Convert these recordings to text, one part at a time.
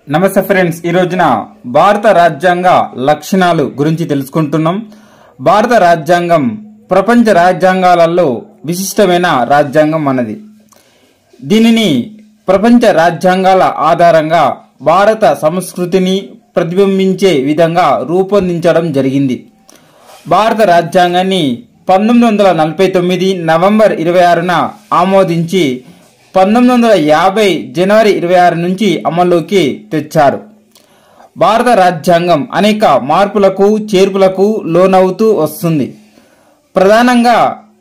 నమస్తే ఫ్రెండ్స్, ఈ రోజున భారత రాజ్యాంగ లక్షణాలు గురించి తెలుసుకుంటున్నాం. భారత రాజ్యాంగం ప్రపంచ రాజ్యాంగాలలో విశిష్టమైన రాజ్యాంగం అన్నది. దీనిని ప్రపంచ రాజ్యాంగాల ఆధారంగా భారత సంస్కృతిని ప్రతిబింబించే విధంగా రూపొందించడం జరిగింది. భారత రాజ్యాంగాన్ని 1949 నవంబర్ 26న ఆమోదించి 1950 జనవరి 26 నుంచి అమల్లోకి తెచ్చారు. భారత రాజ్యాంగం అనేక మార్పులకు చేర్పులకు లోనవుతూ వస్తుంది. ప్రధానంగా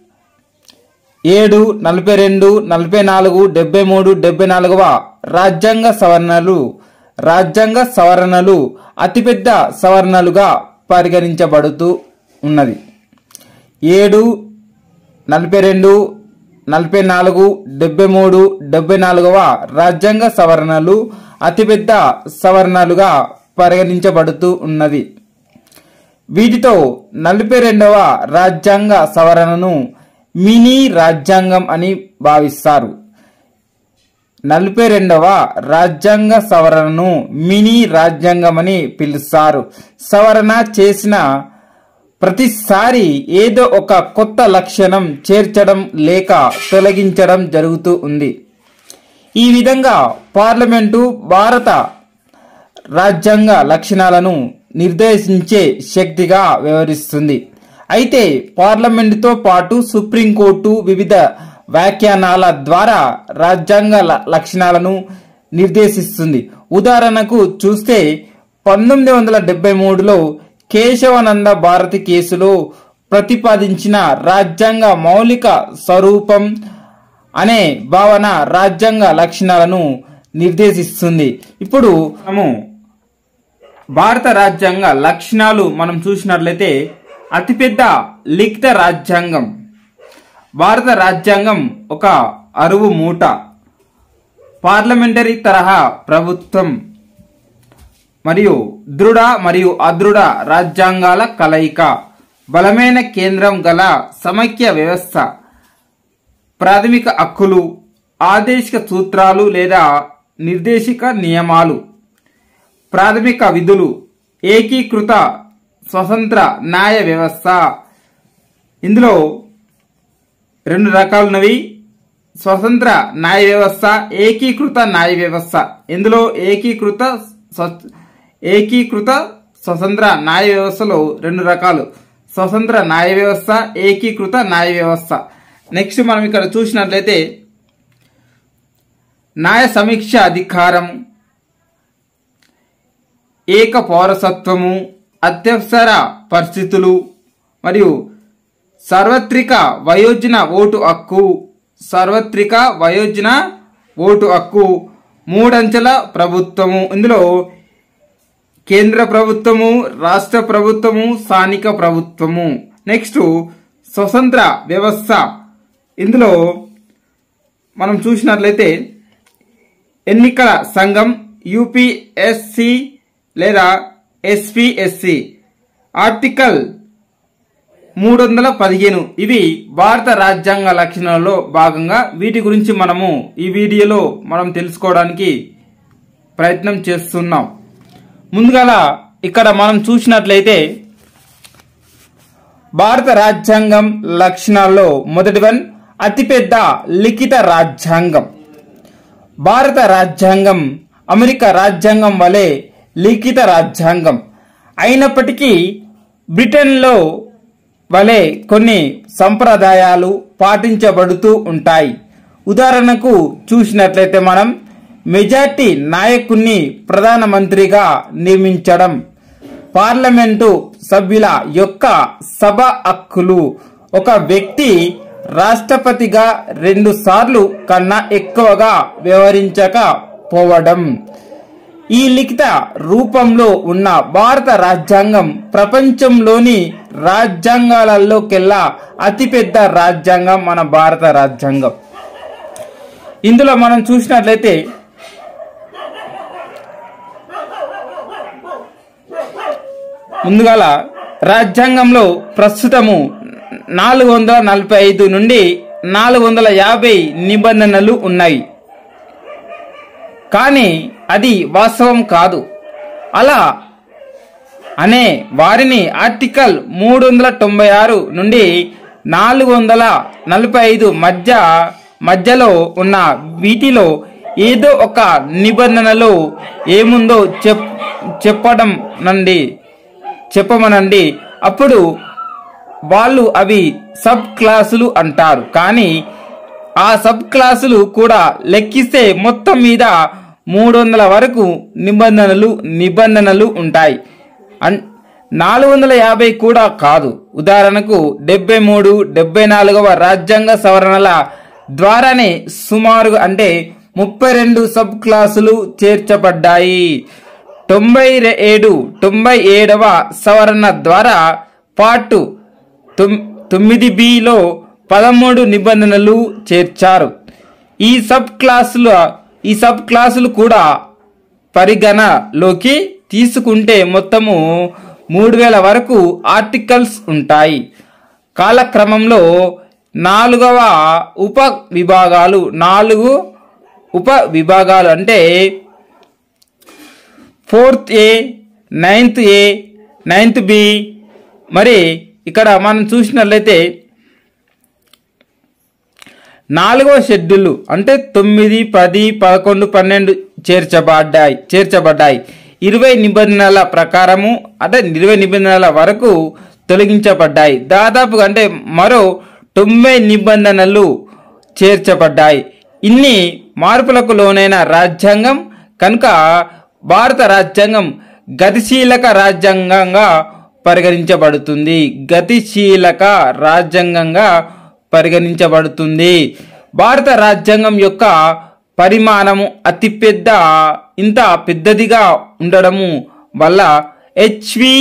7, 42, 44, 73, 74వ రాజ్యాంగ సవరణలు అతిపెద్ద సవరణలుగా పరిగణించబడుతూ ఉన్నది. 7, 42, 44, 73, 74వ రాజ్యాంగ సవరణలు అతిపెద్ద సవరణలుగా పరిగణించబడుతూ ఉన్నది. వీటితో 42వ రాజ్యాంగ సవరణను మినీ రాజ్యాంగం అని భావిస్తారు. 42వ రాజ్యాంగ సవరణను మినీ రాజ్యాంగం అని పిలుస్తారు. సవరణ చేసిన ప్రతిసారి ఏదో ఒక కొత్త లక్షణం చేర్చడం లేక తొలగించడం జరుగుతూ ఉంది. ఈ విధంగా పార్లమెంటు భారత రాజ్యాంగ లక్షణాలను నిర్దేశించే శక్తిగా వ్యవహరిస్తుంది. అయితే పార్లమెంటుతో పాటు సుప్రీంకోర్టు వివిధ వ్యాఖ్యానాల ద్వారా రాజ్యాంగ లక్షణాలను నిర్దేశిస్తుంది. ఉదాహరణకు చూస్తే 1973లో కేశవానంద భారతి కేసులో ప్రతిపాదించిన రాజ్యాంగ మౌలిక స్వరూపం అనే భావన రాజ్యాంగ లక్షణాలను నిర్దేశిస్తుంది. ఇప్పుడు మనము భారత రాజ్యాంగ లక్షణాలు మనం చూసినట్లయితే అతిపెద్ద లిఖిత రాజ్యాంగం. భారత రాజ్యాంగం ఒక అరువు మూట, పార్లమెంటరీ తరహా ప్రభుత్వం మరియు దృఢ మరియు అదృఢ రాజ్యాంగాల కలయిక, బలమైన కేంద్రం గల సమైక్య వ్యవస్థ, ప్రాథమిక హక్కులు, ఆదేశిక సూత్రాలు లేదా నిర్దేశిక నియమాలు, ప్రాథమిక విధులు, ఏకీకృత స్వతంత్ర న్యాయ వ్యవస్థ. ఇందులో 2 రకాలున్నవి: స్వతంత్ర న్యాయ వ్యవస్థ, ఏకీకృత న్యాయ వ్యవస్థ. ఇందులో ఏకీకృత స్వతంత్ర న్యాయ వ్యవస్థలో 2 రకాలు: స్వతంత్ర న్యాయ వ్యవస్థ, ఏకీకృత న్యాయ వ్యవస్థ. నెక్స్ట్ మనం ఇక్కడ చూసినట్లయితే న్యాయ సమీక్ష అధికారం, ఏక పౌరసత్వము, అత్యవసర పరిస్థితులు మరియు సార్వత్రిక వయోజన ఓటు హక్కు, 3 అంచెల ప్రభుత్వము. ఇందులో కేంద్ర ప్రభుత్వము, రాష్ట్ర ప్రభుత్వము, స్థానిక ప్రభుత్వము. నెక్స్ట్ స్వతంత్ర వ్యవస్థ. ఇందులో మనం చూసినట్లయితే ఎన్నికల సంఘం, యూపీఎస్సి లేదా ఎస్పీఎస్సి, ఆర్టికల్ 315. ఇవి భారత రాజ్యాంగ లక్షణాలలో భాగంగా. వీటి గురించి మనము ఈ వీడియోలో మనం తెలుసుకోవడానికి ప్రయత్నం చేస్తున్నాం. ముందుగా ఇక్కడ మనం చూసినట్లయితే భారత రాజ్యాంగం లక్షణాల్లో మొదటి వన్ అతిపెద్ద లిఖిత రాజ్యాంగం. భారత రాజ్యాంగం అమెరికా రాజ్యాంగం వలె లిఖిత రాజ్యాంగం అయినప్పటికీ బ్రిటన్లో వలె కొన్ని సంప్రదాయాలు పాటించబడుతూ ఉంటాయి. ఉదాహరణకు చూసినట్లయితే మనం మెజార్టీ నాయకుణ్ణి ప్రధానమంత్రిగా నియమించడం, పార్లమెంటు సభ్యుల యొక్క సభ హక్కులు, ఒక వ్యక్తి రాష్ట్రపతిగా 2 సార్లు కన్నా ఎక్కువగా వ్యవహరించకపోవడం. ఈ లిఖిత రూపంలో ఉన్న భారత రాజ్యాంగం ప్రపంచంలోని రాజ్యాంగాలలోకెల్లా అతిపెద్ద రాజ్యాంగం మన భారత రాజ్యాంగం. ఇందులో మనం చూసినట్లయితే ముందుగా రాజ్యాంగంలో ప్రస్తుతము 445 నుండి 450 నిబంధనలు ఉన్నాయి. కానీ అది వాస్తవం కాదు. అలా అనే వారిని ఆర్టికల్ 396 నుండి 445 మధ్యలో ఉన్న వీటిలో ఏదో ఒక నిబంధనలో ఏముందో చెప్పమనండి. అప్పుడు వాళ్ళు అవి సబ్ క్లాసులు అంటారు. కానీ ఆ సబ్ క్లాసులు కూడా లెక్కిస్తే మొత్తం మీద 300 వరకు నిబంధనలు ఉంటాయి. 450 కూడా కాదు. ఉదాహరణకు 73, 74వ రాజ్యాంగ సవరణల ద్వారానే సుమారు అంటే 32 సబ్ క్లాసులు చేర్చబడ్డాయి. 97వ సవరణ ద్వారా పార్ట్ 9bలో 13 నిబంధనలు చేర్చారు. ఈ సబ్ క్లాసులు కూడా పరిగణలోకి తీసుకుంటే మొత్తము 3000 వరకు ఆర్టికల్స్ ఉంటాయి. కాలక్రమంలో 4 ఉప విభాగాలు అంటే 4th A, 9th A, 9th B. మరి ఇక్కడ మనం చూసినట్లయితే 4వ షెడ్యూల్ అంటే 9, 10, 11, 12 చేర్చబడ్డాయి. 20 నిబంధనల ప్రకారము అంటే 20 నిబంధనల వరకు తొలగించబడ్డాయి. దాదాపుగా అంటే మరో 90 నిబంధనలు చేర్చబడ్డాయి. ఇన్ని మార్పులకు లోనైన రాజ్యాంగం కనుక భారత రాజ్యాంగం గతిశీలక రాజ్యాంగంగా పరిగణించబడుతుంది. భారత రాజ్యాంగం యొక్క పరిమాణము ఇంత పెద్దదిగా ఉండడము వల్ల హెచ్వి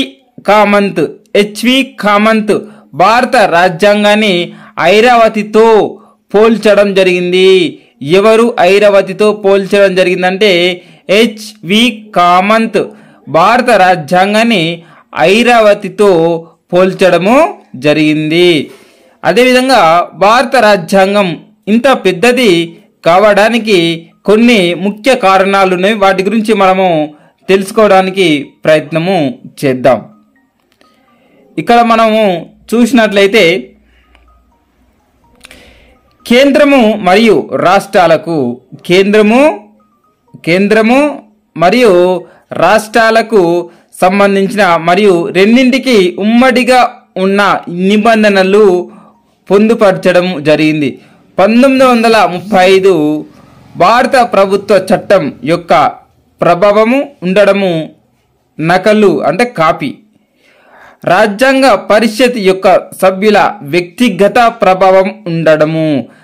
కామంత్ భారత రాజ్యాంగాన్ని ఐరావతితో పోల్చడం జరిగింది. ఎవరు ఐరావతితో పోల్చడం జరిగిందంటే హెచ్వి కామంత్ భారత రాజ్యాంగాన్ని ఐరావతితో పోల్చడము జరిగింది. అదేవిధంగా భారత రాజ్యాంగం ఇంత పెద్దది కావడానికి కొన్ని ముఖ్య కారణాలు ఉన్నాయి. వాటి గురించి మనము తెలుసుకోవడానికి ప్రయత్నము చేద్దాం. ఇక్కడ మనము చూసినట్లయితే కేంద్రము మరియు రాష్ట్రాలకు సంబంధించిన మరియు రెండింటికి ఉమ్మడిగా ఉన్న నిబంధనలు పొందుపరచడం జరిగింది. 1935 భారత ప్రభుత్వ చట్టం యొక్క ప్రభావము ఉండడము నకలు అంటే కాపీ. రాజ్యాంగ పరిషత్ యొక్క సభ్యుల వ్యక్తిగత ప్రభావం ఉండడము.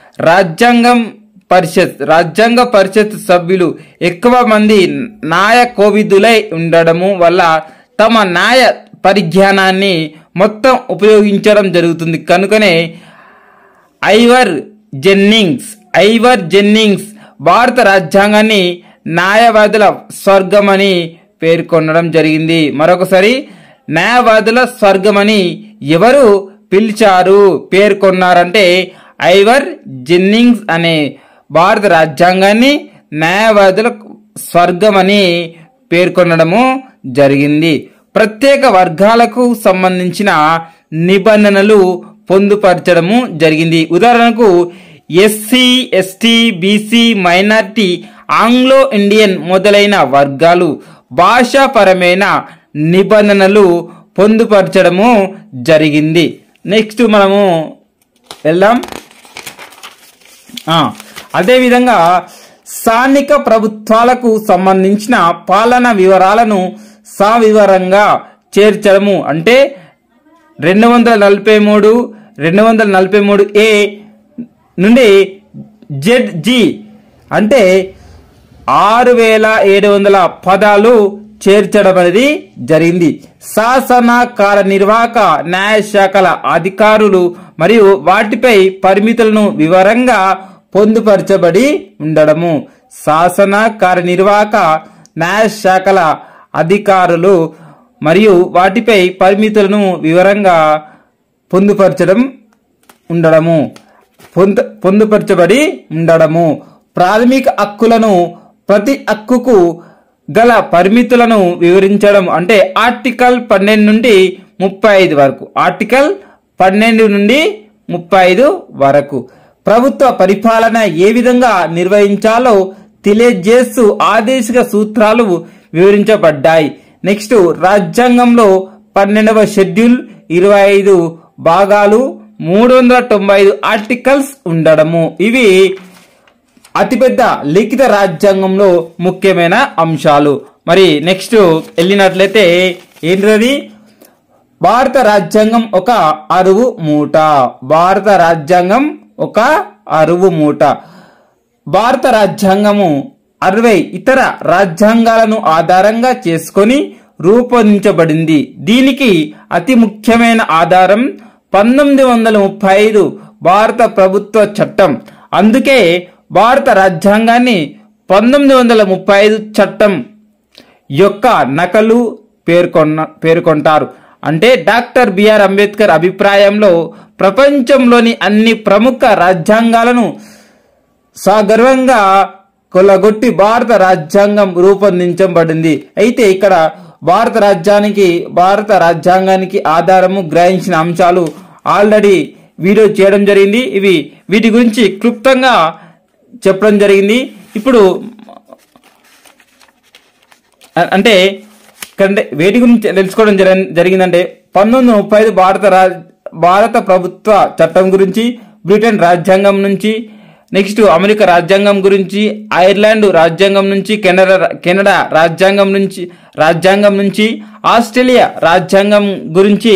రాజ్యాంగ పరిషత్ సభ్యులు ఎక్కువ మంది న్యాయ కోవిదులై ఉండడము వల్ల తమ న్యాయ పరిజ్ఞానాన్ని మొత్తం ఉపయోగించడం జరుగుతుంది. కనుకనే ఐవర్ జెన్నింగ్స్ భారత రాజ్యాంగాన్ని న్యాయవాదుల స్వర్గమని పేర్కొనడం జరిగింది. మరొకసారి న్యాయవాదుల స్వర్గమని ఎవరు పేర్కొన్నారంటే ఐవర్ జెన్నింగ్స్ అనే భారత రాజ్యాంగాన్ని న్యాయవాదుల స్వర్గమని పేర్కొనడము జరిగింది. ప్రత్యేక వర్గాలకు సంబంధించిన నిబంధనలు పొందుపరచడము జరిగింది. ఉదాహరణకు SC, ST, BC, minority, Anglo Indian మొదలైన వర్గాలు భాషాపరమైన నిబంధనలు పొందుపరచడము జరిగింది. నెక్స్ట్ మనము వెళ్దాం. అదేవిధంగా స్థానిక ప్రభుత్వాలకు సంబంధించిన పాలన వివరాలను సవివరంగా చేర్చడము అంటే 243A నుండి ZG అంటే 6700 పదాలు చేర్చడం అనేది జరిగింది. శాసన కార్యనిర్వాహక న్యాయశాఖల అధికారులు మరియు వాటిపై పరిమితులను వివరంగా పొందుపరచబడి ఉండడము. శాసన కార్యనిర్వాహక న్యాయశాఖల అధికారులు మరియు వాటిపై పరిమితులను వివరంగా పొందుపరచబడి ఉండడము. ప్రాథమిక హక్కులను ప్రతి హక్కుకు గల పరిమితులను వివరించడం. అంటే ఆర్టికల్ 12 నుండి 35 వరకు, ఆర్టికల్ 12 నుండి 35 వరకు ప్రభుత్వ పరిపాలన ఏ విధంగా నిర్వహించాలో తెలియజేస్తూ ఆదేశిక సూత్రాలు వివరించబడ్డాయి. నెక్స్ట్ రాజ్యాంగంలో 12వ షెడ్యూల్ 25 భాగాలు 395 ఆర్టికల్స్ ఉండడము. ఇవి అతిపెద్ద లిఖిత రాజ్యాంగంలో ముఖ్యమైన అంశాలు. మరి నెక్స్ట్ వెళ్ళినట్లయితే ఏంటిది? భారత రాజ్యాంగం ఒక అరువు మూట. భారత రాజ్యాంగం ఒక అరువు మూట. భారత రాజ్యాంగము 60 ఇతర రాజ్యాంగాలను ఆధారంగా చేసుకొని రూపొందించబడింది. దీనికి అతి ముఖ్యమైన ఆధారం 1935 భారత ప్రభుత్వ చట్టం. అందుకే భారత రాజ్యాంగాన్ని 1935 చట్టం యొక్క నకలు పేర్కొంటారు. అంటే డాక్టర్ బిఆర్ అంబేద్కర్ అభిప్రాయంలో ప్రపంచంలోని అన్ని ప్రముఖ రాజ్యాంగాలను సగర్వంగా కొల్లగొట్టి భారత రాజ్యాంగం రూపొందించబడింది. అయితే ఇక్కడ భారత రాజ్యాంగానికి ఆధారము గ్రహించిన అంశాలు ఆల్రెడీ వీడియో చేయడం జరిగింది. వీటి గురించి క్లుప్తంగా చెప్పడం జరిగింది. ఇప్పుడు అంటే వేటి గురించి తెలుసుకోవడం జరిగిందంటే 1935 భారత ప్రభుత్వ చట్టం గురించి, బ్రిటన్ రాజ్యాంగం నుంచి, నెక్స్ట్ అమెరికా రాజ్యాంగం గురించి, ఐర్లాండ్ రాజ్యాంగం నుంచి, కెనడా రాజ్యాంగం నుంచి, ఆస్ట్రేలియా రాజ్యాంగం గురించి,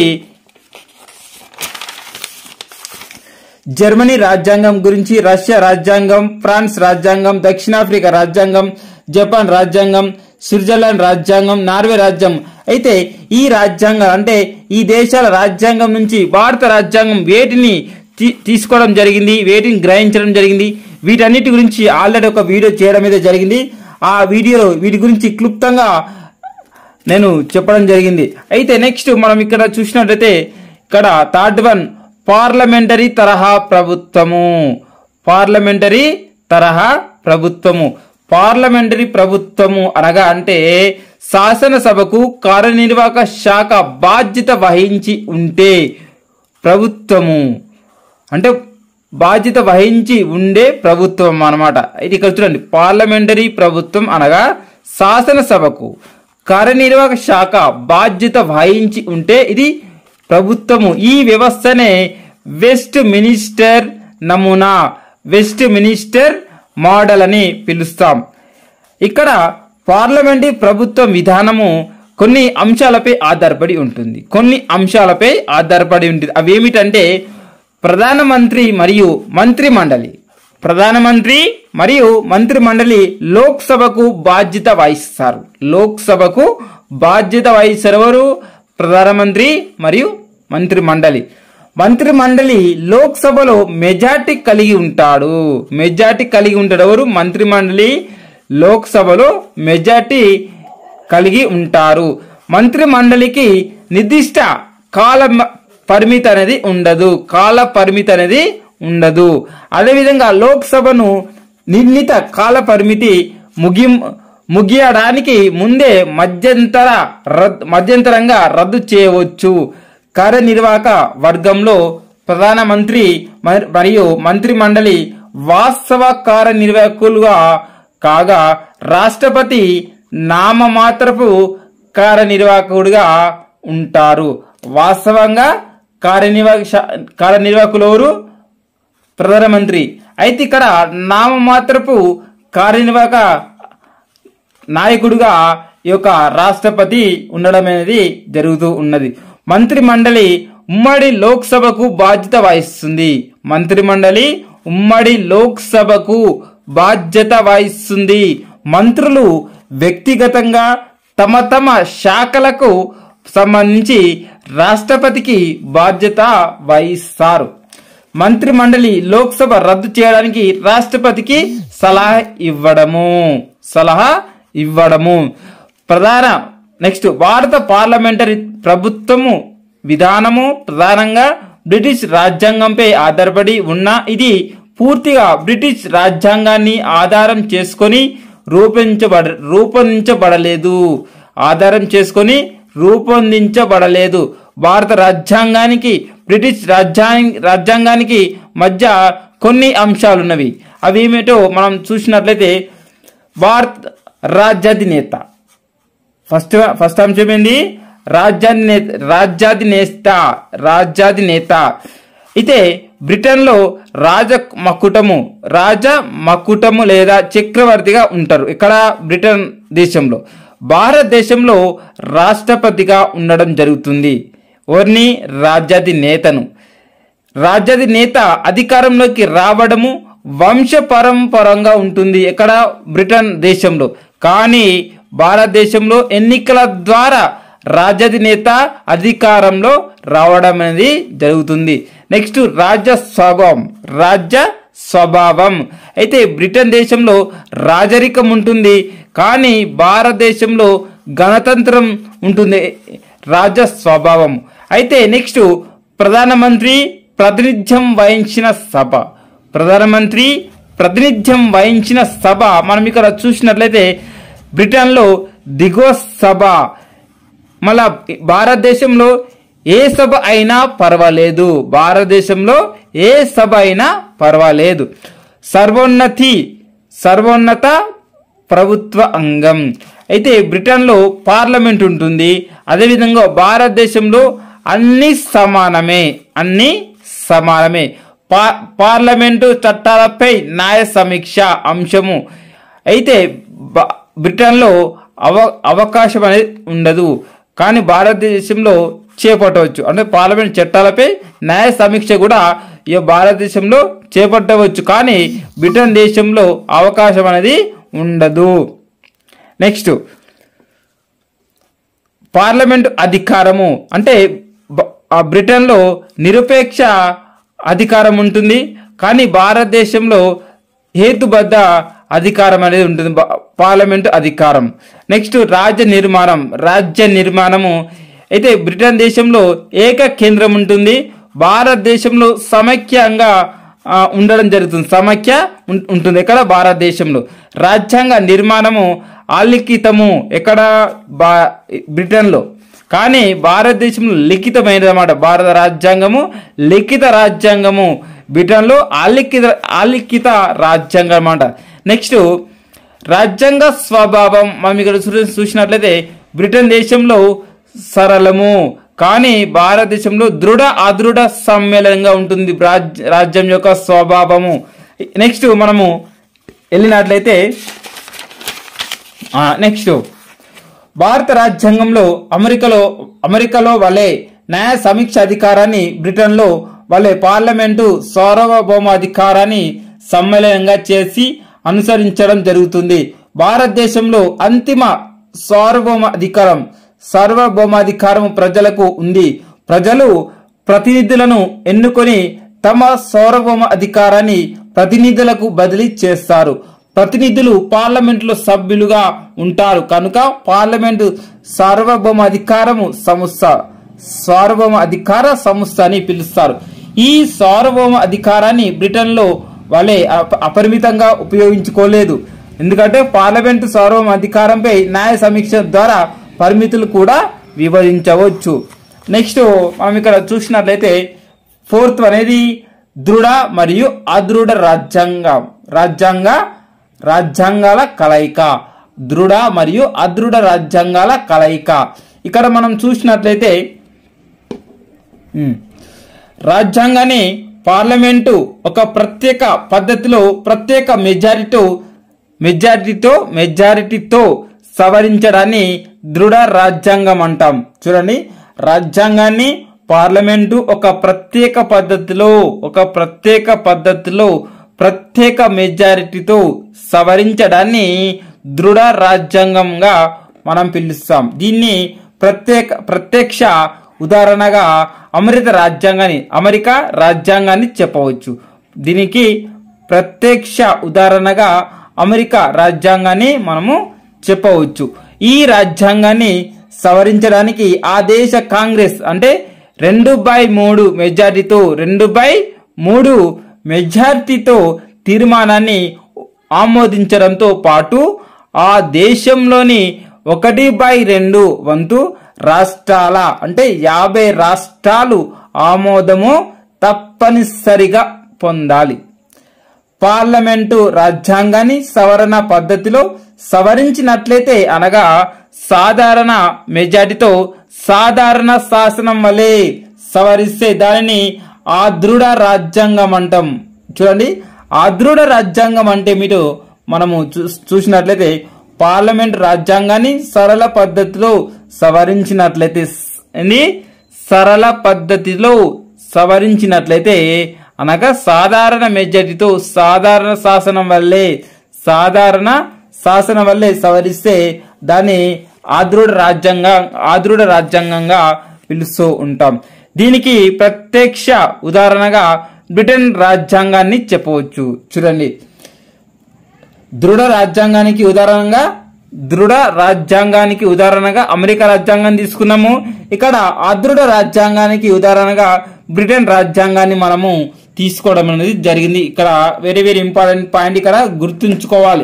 జర్మనీ రాజ్యాంగం గురించి, రష్యా రాజ్యాంగం, ఫ్రాన్స్ రాజ్యాంగం, దక్షిణాఫ్రికా రాజ్యాంగం, జపాన్ రాజ్యాంగం, స్విట్జర్లాండ్ రాజ్యాంగం, నార్వే రాజ్యాంగం. అయితే ఈ రాజ్యాంగం అంటే ఈ దేశాల రాజ్యాంగం నుంచి భారత రాజ్యాంగం వేటిని తీసుకోవడం జరిగింది, వేటిని గ్రహించడం జరిగింది, వీటన్నిటి గురించి ఆల్రెడీ ఒక వీడియో చేయడం అయితే జరిగింది. ఆ వీడియోలో వీటి గురించి క్లుప్తంగా నేను చెప్పడం జరిగింది. అయితే నెక్స్ట్ మనం ఇక్కడ చూసినట్లయితే ఇక్కడ థర్డ్ వన్ పార్లమెంటరీ తరహా ప్రభుత్వము. పార్లమెంటరీ తరహా ప్రభుత్వము. పార్లమెంటరీ ప్రభుత్వము అనగా అంటే శాసనసభకు కార్యనిర్వాహక శాఖ బాధ్యత వహించి ఉంటే ప్రభుత్వము అంటే బాధ్యత వహించి ఉండే ప్రభుత్వం అన్నమాట. ఇది ఇక్కడ చూడండి, పార్లమెంటరీ ప్రభుత్వం అనగా శాసనసభకు కార్యనిర్వాహక శాఖ బాధ్యత వహించి ఉంటే ఇది ప్రభుత్వము. ఈ వ్యవస్థనే వెస్ట్ మినిస్టర్ నమూనా, వెస్ట్ మినిస్టర్ మోడల్ అని పిలుస్తాం. ఇక్కడ పార్లమెంటరీ ప్రభుత్వ విధానము కొన్ని అంశాలపై ఆధారపడి ఉంటుంది. అవేమిటంటే ప్రధానమంత్రి మరియు మంత్రిమండలి. ప్రధానమంత్రి మరియు మంత్రిమండలి లోక్సభకు బాధ్యత వహిస్తారు. లోక్సభకు బాధ్యత వహిస్తారు ఎవరు? ప్రధానమంత్రి మరియు మంత్రిమండలి. మంత్రిమండలి లోక్సభలో మెజార్టీ కలిగి ఉంటాడు. ఎవరు? మంత్రిమండలి లోక్సభలో మెజార్టీ కలిగి ఉంటారు. మంత్రిమండలికి నిర్దిష్ట కాల పరిమితి అనేది ఉండదు. అదేవిధంగా లోక్సభను నిర్ణీత కాల పరిమితి ముగియడానికి ముందే మధ్యంతరంగా రద్దు చేయవచ్చు. కార్యనిర్వాహక వర్గంలో ప్రధానమంత్రి మరియు మంత్రిమండలి వాస్తవ కార్యనిర్వాహకులుగా కాగా రాష్ట్రపతి నామమాత్రపు కార్యనిర్వాహకుడిగా ఉంటారు. వాస్తవంగా కార్యనిర్వాహకులు ఎవరు? ప్రధానమంత్రి. అయితే ఇక్కడ నామమాత్రపు కార్యనిర్వాహక నాయకుడిగా ఈ యొక్క రాష్ట్రపతి ఉండడం అనేది జరుగుతూ ఉన్నది. మంత్రిమండలి ఉమ్మడి లోక్సభకు బాధ్యత వహిస్తుంది. మంత్రిమండలి ఉమ్మడి లోక్సభకు బాధ్యత వహిస్తుంది. మంత్రులు వ్యక్తిగతంగా తమ తమ శాఖలకు సంబంధించి రాష్ట్రపతికి బాధ్యత వహిస్తారు. మంత్రిమండలి లోక్సభ రద్దు చేయడానికి రాష్ట్రపతికి సలహా ఇవ్వడము. నెక్స్ట్ భారత పార్లమెంటరీ ప్రభుత్వము విధానము ప్రధానంగా బ్రిటిష్ రాజ్యాంగంపై ఆధారపడి ఉన్న ఇది పూర్తిగా బ్రిటిష్ రాజ్యాంగాన్ని ఆధారం చేసుకొని రూపొందించబడలేదు. ఆధారం చేసుకొని రూపొందించబడలేదు. భారత రాజ్యాంగానికి బ్రిటిష్ రాజ్యాంగానికి మధ్య కొన్ని అంశాలు ఉన్నవి. అవి ఏమిటో మనం చూసినట్లయితే భారత రాజ్యాధినేత ఫస్ట్ అంశం ఏంది? రాజ్యాధినేత. అయితే బ్రిటన్లో రాజమకుటము లేదా చక్రవర్తిగా ఉంటారు. ఇక్కడ బ్రిటన్ దేశంలో. భారతదేశంలో రాష్ట్రపతిగా ఉండడం జరుగుతుంది. ఎవరిని? రాజ్యాధినేతను. రాజ్యాధినేత అధికారంలోకి రావడము వంశపరంపరంగా ఉంటుంది ఇక్కడ బ్రిటన్ దేశంలో. కానీ భారతదేశంలో ఎన్నికల ద్వారా రాజ్యాధినేత అధికారంలో రావడం అనేది జరుగుతుంది. నెక్స్ట్ రాజ్య స్వభావం. అయితే బ్రిటన్ దేశంలో రాజరికం ఉంటుంది, కానీ భారతదేశంలో గణతంత్రం ఉంటుంది. రాజ్య స్వభావం. అయితే నెక్స్ట్ ప్రధానమంత్రి ప్రాతినిధ్యం వహించిన సభ మనం ఇక్కడ చూసినట్లయితే బ్రిటన్లో దిగువ సభ. మళ్ళా భారతదేశంలో ఏ సభ అయినా పర్వాలేదు. సర్వోన్నత ప్రభుత్వ అంగం. అయితే బ్రిటన్లో పార్లమెంట్ ఉంటుంది. అదేవిధంగా భారతదేశంలో అన్ని సమానమే. పార్లమెంటు చట్టాలపై న్యాయ సమీక్ష అంశము. అయితే బ్రిటన్లో అవకాశం అనేది ఉండదు, కానీ భారతదేశంలో చేపట్టవచ్చు. అంటే పార్లమెంట్ చట్టాలపై న్యాయ సమీక్ష కూడా ఈ భారతదేశంలో చేపట్టవచ్చు, కానీ బ్రిటన్ దేశంలో అవకాశం అనేది ఉండదు. నెక్స్ట్ పార్లమెంట్ అధికారము. అంటే బ్రిటన్లో నిరపేక్ష అధికారం ఉంటుంది, కానీ భారతదేశంలో హేతుబద్ధ అధికారం అనేది ఉంటుంది, పార్లమెంటు అధికారం. నెక్స్ట్ రాజ్య నిర్మాణము. అయితే బ్రిటన్ దేశంలో ఏక కేంద్రం ఉంటుంది, భారతదేశంలో సమైక్యంగా ఉండడం జరుగుతుంది. ఉంటుంది ఇక్కడ భారతదేశంలో. రాజ్యాంగ నిర్మాణము అలిఖితము ఎక్కడ? బ్రిటన్లో. కానీ భారతదేశంలో లిఖితమైనది అన్నమాట. భారత రాజ్యాంగము లిఖిత రాజ్యాంగము, బ్రిటన్లో అలిఖిత రాజ్యాంగం అన్నమాట. నెక్స్ట్ రాజ్యాంగ స్వభావం. మనం ఇక్కడ చూసినట్లయితే బ్రిటన్ దేశంలో సరళము, కానీ భారతదేశంలో అదృఢ సమ్మేళనంగా ఉంటుంది రాజ్యం యొక్క స్వభావము. నెక్స్ట్ మనము వెళ్ళినట్లయితే నెక్స్ట్ భారత రాజ్యాంగంలో అమెరికాలో వలె న్యాయ సమీక్ష అధికారాన్ని బ్రిటన్లో వలె పార్లమెంటు సార్వభౌమ అధికారాన్ని సమ్మేళనంగా చేసి అనుసరించడం జరుగుతుంది. భారతదేశంలో అంతిమ సార్వభౌమాధికారం ప్రజలకు ఉంది. ప్రజలు ప్రతినిధులను ఎన్నుకొని తమ సార్వభౌమ అధికారాన్ని ప్రతినిధులకు బదిలీ చేస్తారు. ప్రతినిధులు పార్లమెంటులో సభ్యులుగా ఉంటారు కనుక పార్లమెంటు సార్వభౌమ అధికార సంస్థ అని పిలుస్తారు. ఈ సార్వభౌమ అధికారాన్ని బ్రిటన్లో వాళ్ళే అపరిమితంగా ఉపయోగించుకోలేదు, ఎందుకంటే పార్లమెంటు సార్వభౌమ అధికారంపై న్యాయ సమీక్ష ద్వారా పరిమితులు కూడా వివరించవచ్చు. నెక్స్ట్ మనం ఇక్కడ చూసినట్లయితే ఫోర్త్ అనేది దృఢ మరియు అదృఢ రాజ్యాంగాల కలయిక. దృఢ మరియు అదృఢ రాజ్యాంగాల కలయిక. ఇక్కడ మనం చూసినట్లయితే రాజ్యాంగాన్ని పార్లమెంటు ఒక ప్రత్యేక పద్ధతిలో ప్రత్యేక మెజారిటీతో సవరించడాన్ని దృఢ రాజ్యాంగం అంటాం. చూడండి, రాజ్యాంగాన్ని పార్లమెంటు ఒక ప్రత్యేక పద్ధతిలో ప్రత్యేక మెజారిటీతో సవరించడాన్ని దృఢ రాజ్యాంగంగా మనం పిలుస్తాం. దీన్ని ప్రత్యక్ష ఉదాహరణగా అమెరికా రాజ్యాంగాన్ని చెప్పవచ్చు. దీనికి ప్రత్యక్ష ఉదాహరణగా అమెరికా రాజ్యాంగాన్ని మనము చెప్పవచ్చు. ఈ రాజ్యాంగాన్ని సవరించడానికి ఆ దేశ కాంగ్రెస్ అంటే 2/3 మెజారిటీతో తీర్మానాన్ని ఆమోదించడంతో పాటు ఆ దేశంలోని 1/2 వంతు రాష్ట్రాల అంటే 50 రాష్ట్రాలు ఆమోదము తప్పనిసరిగా పొందాలి. పార్లమెంటు రాజ్యాంగాన్ని సవరణ పద్ధతిలో సవరించినట్లయితే అనగా సాధారణ మెజారిటీతో సాధారణ శాసనం వలె సవరిస్తే దానిని ఆదృఢ రాజ్యాంగం అంటాం. చూడండి, ఆదృఢ రాజ్యాంగం అంటే మీరు మనము చూసినట్లయితే పార్లమెంట్ రాజ్యాంగాన్ని సరళ పద్ధతిలో సవరించినట్లయితే సరళ పద్ధతిలో సవరించినట్లయితే అనగా సాధారణ మెజారిటీతో సాధారణ శాసనం వల్లే సవరిస్తే దాన్ని ఆదృఢ రాజ్యాంగంగా పిలుస్తూ ఉంటాం. దీనికి ప్రత్యక్ష ఉదాహరణగా బ్రిటన్ రాజ్యాంగాన్ని చెప్పవచ్చు. చూడండి, దృఢ రాజ్యాంగానికి ఉదాహరణగా అమెరికా రాజ్యాంగాన్ని తీసుకున్నాము. ఇక్కడ అదృఢ రాజ్యాంగానికి ఉదాహరణగా బ్రిటన్ రాజ్యాంగాన్ని మనము తీసుకోవడం అనేది జరిగింది. ఇక్కడ వెరీ వెరీ ఇంపార్టెంట్ పాయింట్ ఇక్కడ గుర్తుంచుకోవాలి.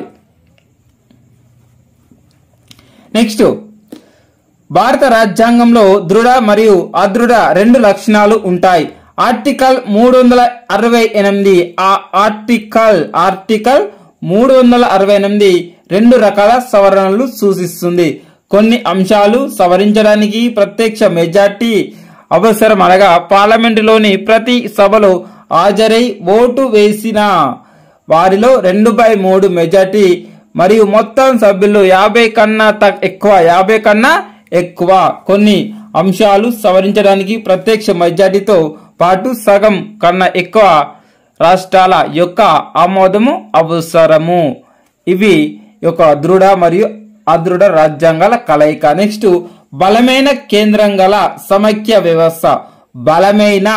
నెక్స్ట్, భారత రాజ్యాంగంలో దృఢ మరియు అదృఢ 2 లక్షణాలు ఉంటాయి. ఆర్టికల్ 368 ఆర్టికల్ 368 2 రకాల సవరణలు సూచిస్తుంది. కొన్ని అంశాలు సవరించడానికి ప్రత్యక్ష మెజార్టీ అవసరం అనగా పార్లమెంటులోని ప్రతి సభలో హాజరై ఓటు వేసిన వారిలో 2/3 మెజార్టీ మరియు మొత్తం సభ్యులు 50 కన్నా ఎక్కువ. కొన్ని అంశాలు సవరించడానికి ప్రత్యక్ష మెజార్టీతో పాటు సగం కన్నా ఎక్కువ రాష్ట్రాల యొక్క ఆమోదము అవసరము. ఇవి యొక్క దృఢ మరియు అదృఢ రాజ్యాంగాల కలయిక. నెక్స్ట్, బలమైన కేంద్రం గల సమైక్య వ్యవస్థ. బలమైన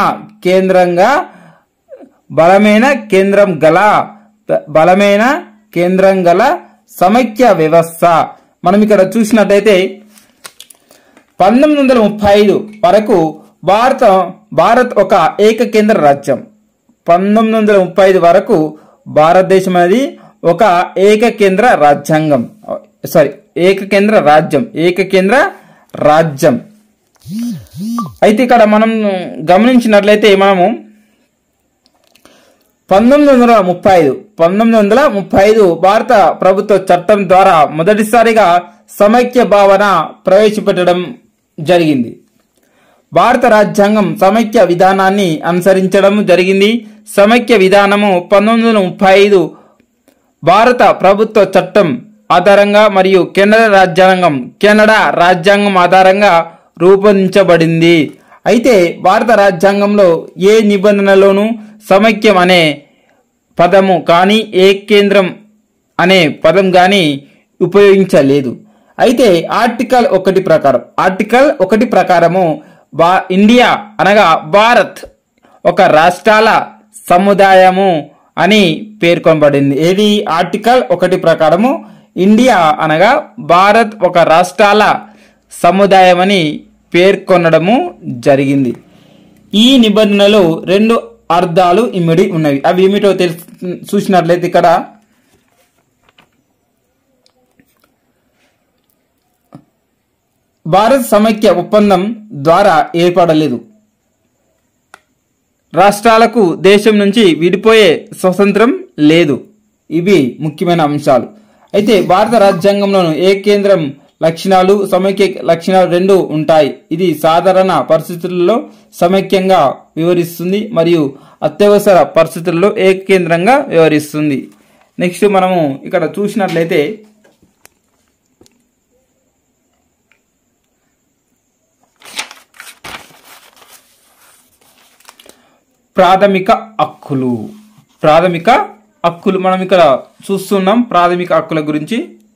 కేంద్రం గల సమైక్య వ్యవస్థ. మనం ఇక్కడ చూసినట్టయితే 1935 వరకు భారత్ ఒక ఏకకేంద్ర రాజ్యం. 1935 వరకు భారతదేశం అనేది ఒక ఏకకేంద్ర రాజ్యం. అయితే ఇక్కడ మనం గమనించినట్లయితే మనము 1935 భారత ప్రభుత్వ చట్టం ద్వారా మొదటిసారిగా సమైక్య భావన ప్రవేశపెట్టడం జరిగింది. భారత రాజ్యాంగం సమైక్య విధానాన్ని అనుసరించడం జరిగింది. సమైక్య విధానము 1935 భారత ప్రభుత్వ చట్టం ఆధారంగా మరియు కెనడా రాజ్యాంగం ఆధారంగా రూపొందించబడింది. అయితే భారత రాజ్యాంగంలో ఏ నిబంధనలోనూ సమైక్యం అనే పదము కానీ ఏకేంద్రం అనే పదం కానీ ఉపయోగించలేదు. అయితే ఆర్టికల్ 1 ప్రకారము ఇండియా అనగా భారత్ ఒక రాష్ట్రాల సముదాయము అని పేర్కొనబడింది. ఏది ఆర్టికల్ 1 ప్రకారము ఇండియా అనగా భారత్ ఒక రాష్ట్రాల సముదాయం అని పేర్కొనడము జరిగింది. ఈ నిబంధనలో 2 అర్థాలు ఇమిడి ఉన్నవి. అవి ఏమిటో చూసినట్లయితే ఇక్కడ భారత్ సమైక్య ఒప్పందం ద్వారా ఏర్పడలేదు. రాష్ట్రాలకు దేశం నుంచి విడిపోయే స్వతంత్రం లేదు. ఇవి ముఖ్యమైన అంశాలు. అయితే భారత రాజ్యాంగంలోను ఏకేంద్రం లక్షణాలు సమైక్య లక్షణాలు 2 ఉంటాయి. ఇది సాధారణ పరిస్థితుల్లో సమైక్యంగా వివరిస్తుంది మరియు అత్యవసర పరిస్థితుల్లో ఏకేంద్రంగా వివరిస్తుంది. నెక్స్ట్ మనము ఇక్కడ చూసినట్లయితే ప్రాథమిక హక్కులు మనం ఇక్కడ చూస్తున్నాం. ప్రాథమిక హక్కుల గురించి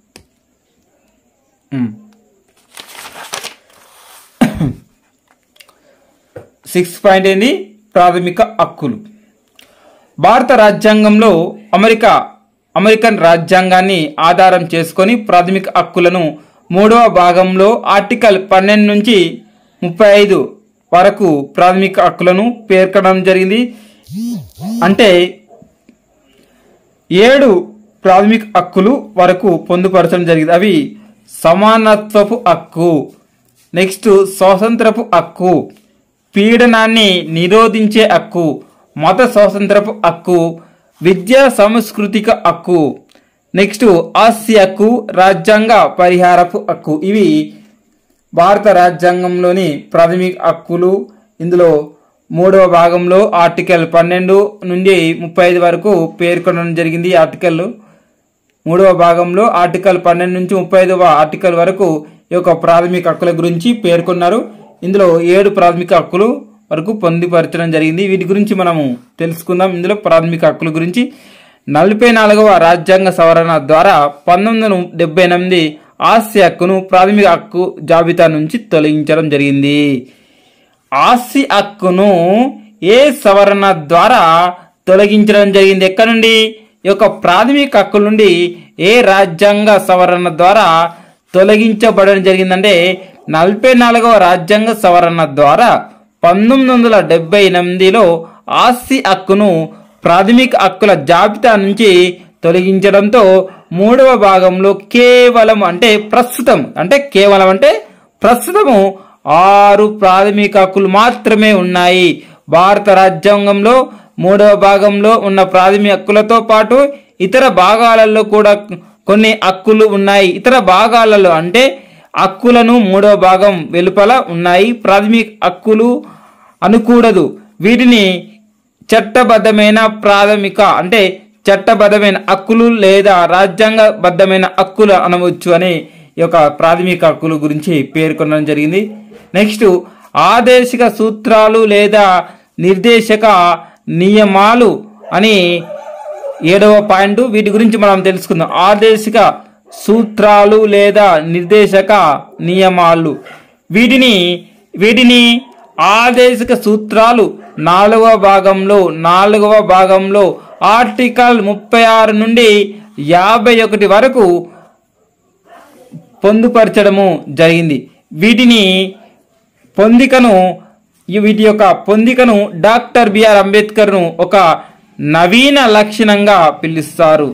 6 పాయింట్ ఏంది? ప్రాథమిక హక్కులు. భారత రాజ్యాంగంలో అమెరికన్ రాజ్యాంగాన్ని ఆధారం చేసుకొని ప్రాథమిక హక్కులను 3వ భాగంలో ఆర్టికల్ 12 నుంచి 35 వరకు ప్రాథమిక హక్కులను పేర్కొనడం జరిగింది. అంటే ప్రాథమిక హక్కులు వరకు పొందుపరచడం జరిగింది. అవి సమానత్వపు హక్కు, నెక్స్ట్ స్వాతంత్రపు హక్కు, పీడనాన్ని నిరోధించే హక్కు, మత స్వాతంత్రపు హక్కు, విద్యా సాంస్కృతిక హక్కు, నెక్స్ట్ ఆస్తి హక్కు, రాజ్యాంగ పరిహారపు హక్కు. ఇవి భారత రాజ్యాంగంలోని ప్రాథమిక హక్కులు. ఇందులో 3వ భాగంలో ఆర్టికల్ 12 నుండి 35 వరకు పేర్కొనడం జరిగింది. ఆర్టికల్ 3వ భాగంలో ఆర్టికల్ 12 నుంచి 35వ ఆర్టికల్ వరకు ఈ యొక్క ప్రాథమిక హక్కుల గురించి పేర్కొన్నారు. ఇందులో 7 ప్రాథమిక హక్కులు వరకు పొందుపరచడం జరిగింది. వీటి గురించి మనము తెలుసుకుందాం. ఇందులో ప్రాథమిక హక్కుల గురించి 44వ రాజ్యాంగ సవరణ ద్వారా 1978 ఆస్తి హక్కును ప్రాథమిక హక్కు జాబితా నుంచి తొలగించడం జరిగింది. ఆస్తి హక్కును ఏ సవరణ ద్వారా తొలగించడం జరిగింది? ఎక్కడ నుండి? ఈ యొక్క ప్రాథమిక హక్కుల నుండి ఏ రాజ్యాంగ సవరణ ద్వారా తొలగించబడడం జరిగిందంటే 44వ రాజ్యాంగ సవరణ ద్వారా 1978లో ఆస్తి హక్కును ప్రాథమిక హక్కుల జాబితా నుంచి తొలగించడంతో 3వ భాగంలో కేవలం అంటే ప్రస్తుతము 6 ప్రాథమిక హక్కులు మాత్రమే ఉన్నాయి. భారత రాజ్యాంగంలో 3వ భాగంలో ఉన్న ప్రాథమిక హక్కులతో పాటు ఇతర భాగాలలో కూడా కొన్ని హక్కులు ఉన్నాయి. ఇతర భాగాలలో అంటే హక్కులను 3వ భాగం వెలుపల ఉన్నాయి. ప్రాథమిక హక్కులు అనకూడదు. వీటిని చట్టబద్ధమైన చట్టబద్ధమైన హక్కులు లేదా రాజ్యాంగబద్ధమైన హక్కులు అనవచ్చు అని ఈ యొక్క ప్రాథమిక హక్కుల గురించి పేర్కొనడం జరిగింది. నెక్స్ట్ ఆదేశిక సూత్రాలు లేదా నిర్దేశక నియమాలు అని 7వ పాయింట్. వీటి గురించి మనం తెలుసుకుందాం. ఆదేశిక సూత్రాలు లేదా నిర్దేశక నియమాలు, వీటిని ఆదేశిక సూత్రాలు 4వ భాగంలో ఆర్టికల్ 36 నుండి 51 వరకు పొందుపరచడము జరిగింది. వీటి యొక్క పొందికను డాక్టర్ బిఆర్ అంబేద్కర్ ను ఒక నవీన లక్షణంగా పిలుస్తారు.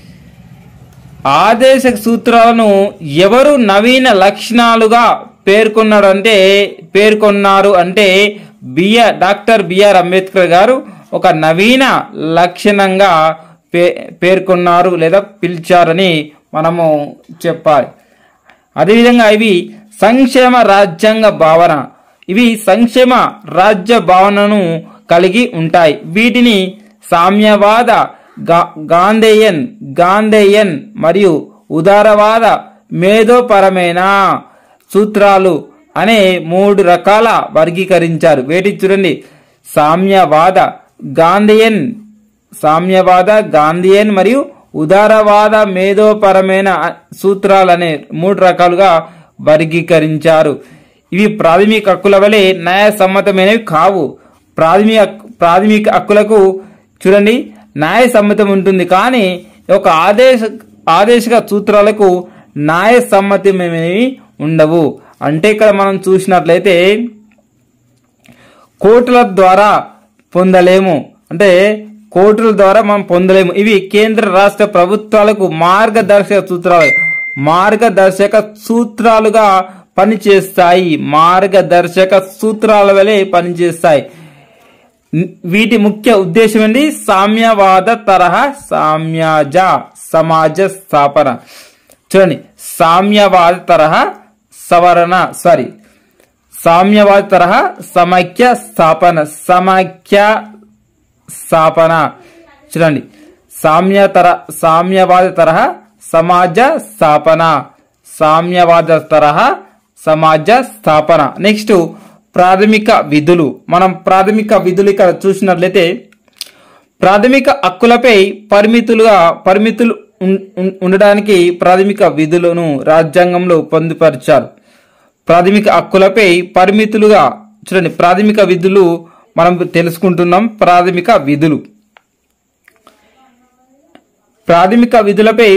ఆదేశక సూత్రాలను ఎవరు నవీన లక్షణాలుగా పేర్కొన్నారు అంటే డాక్టర్ బిఆర్ అంబేద్కర్ గారు ఒక నవీన లక్షణంగా పేర్కొన్నారు లేదా పిలిచారని మనము చెప్పాలి. అదేవిధంగా ఇవి సంక్షేమ రాజ్యాంగ భావన, సంక్షేమ రాజ్య భావనను కలిగి ఉంటాయి. వీటిని సామ్యవాద, గాంధేయన్ మరియు ఉదారవాద మేధోపరమైన సూత్రాలు అనే 3 రకాల వర్గీకరించారు. వేటి చూడండి, సామ్యవాద గాంధేయన్ మరియు ఉదారవాద మేధోపరమైన సూత్రాలు అనే 3 రకాలుగా వర్గీకరించారు. ఇవి ప్రాథమిక హక్కుల వలె న్యాయసమ్మతమైనవి కావు. ప్రాథమిక హక్కులకు చూడండి న్యాయసమ్మతం ఉంటుంది, కానీ ఒక ఆదేశిక సూత్రాలకు న్యాయసమ్మతమైనవి ఉండవు. అంటే ఇక్కడ మనం చూసినట్లయితే కోర్టుల ద్వారా పొందలేము, ఇవి కేంద్ర రాష్ట్ర ప్రభుత్వాలకు మార్గదర్శక సూత్రాలుగా పనిచేస్తాయి. సూత్రాల వలె పనిచేస్తాయి. వీటి ముఖ్య ఉద్దేశం ఏంటి? సామ్యవాద తరహా సమాజ స్థాపన. చూడండి, సామ్యవాద తరహా సమైక్య స్థాపన. చూడండి, సామ్యవాద తరహా సమాజ స్థాపన. నెక్స్ట్ ప్రాథమిక విధులు. మనం ప్రాథమిక విధులు ఇక్కడ చూసినట్లయితే ప్రాథమిక హక్కులపై పరిమితులు ఉండడానికి ప్రాథమిక విధులను రాజ్యాంగంలో పొందుపరిచారు. ప్రాథమిక హక్కులపై పరిమితులుగా చూడండి, ప్రాథమిక విధులు మనం తెలుసుకుంటున్నాం. ప్రాథమిక విధులపై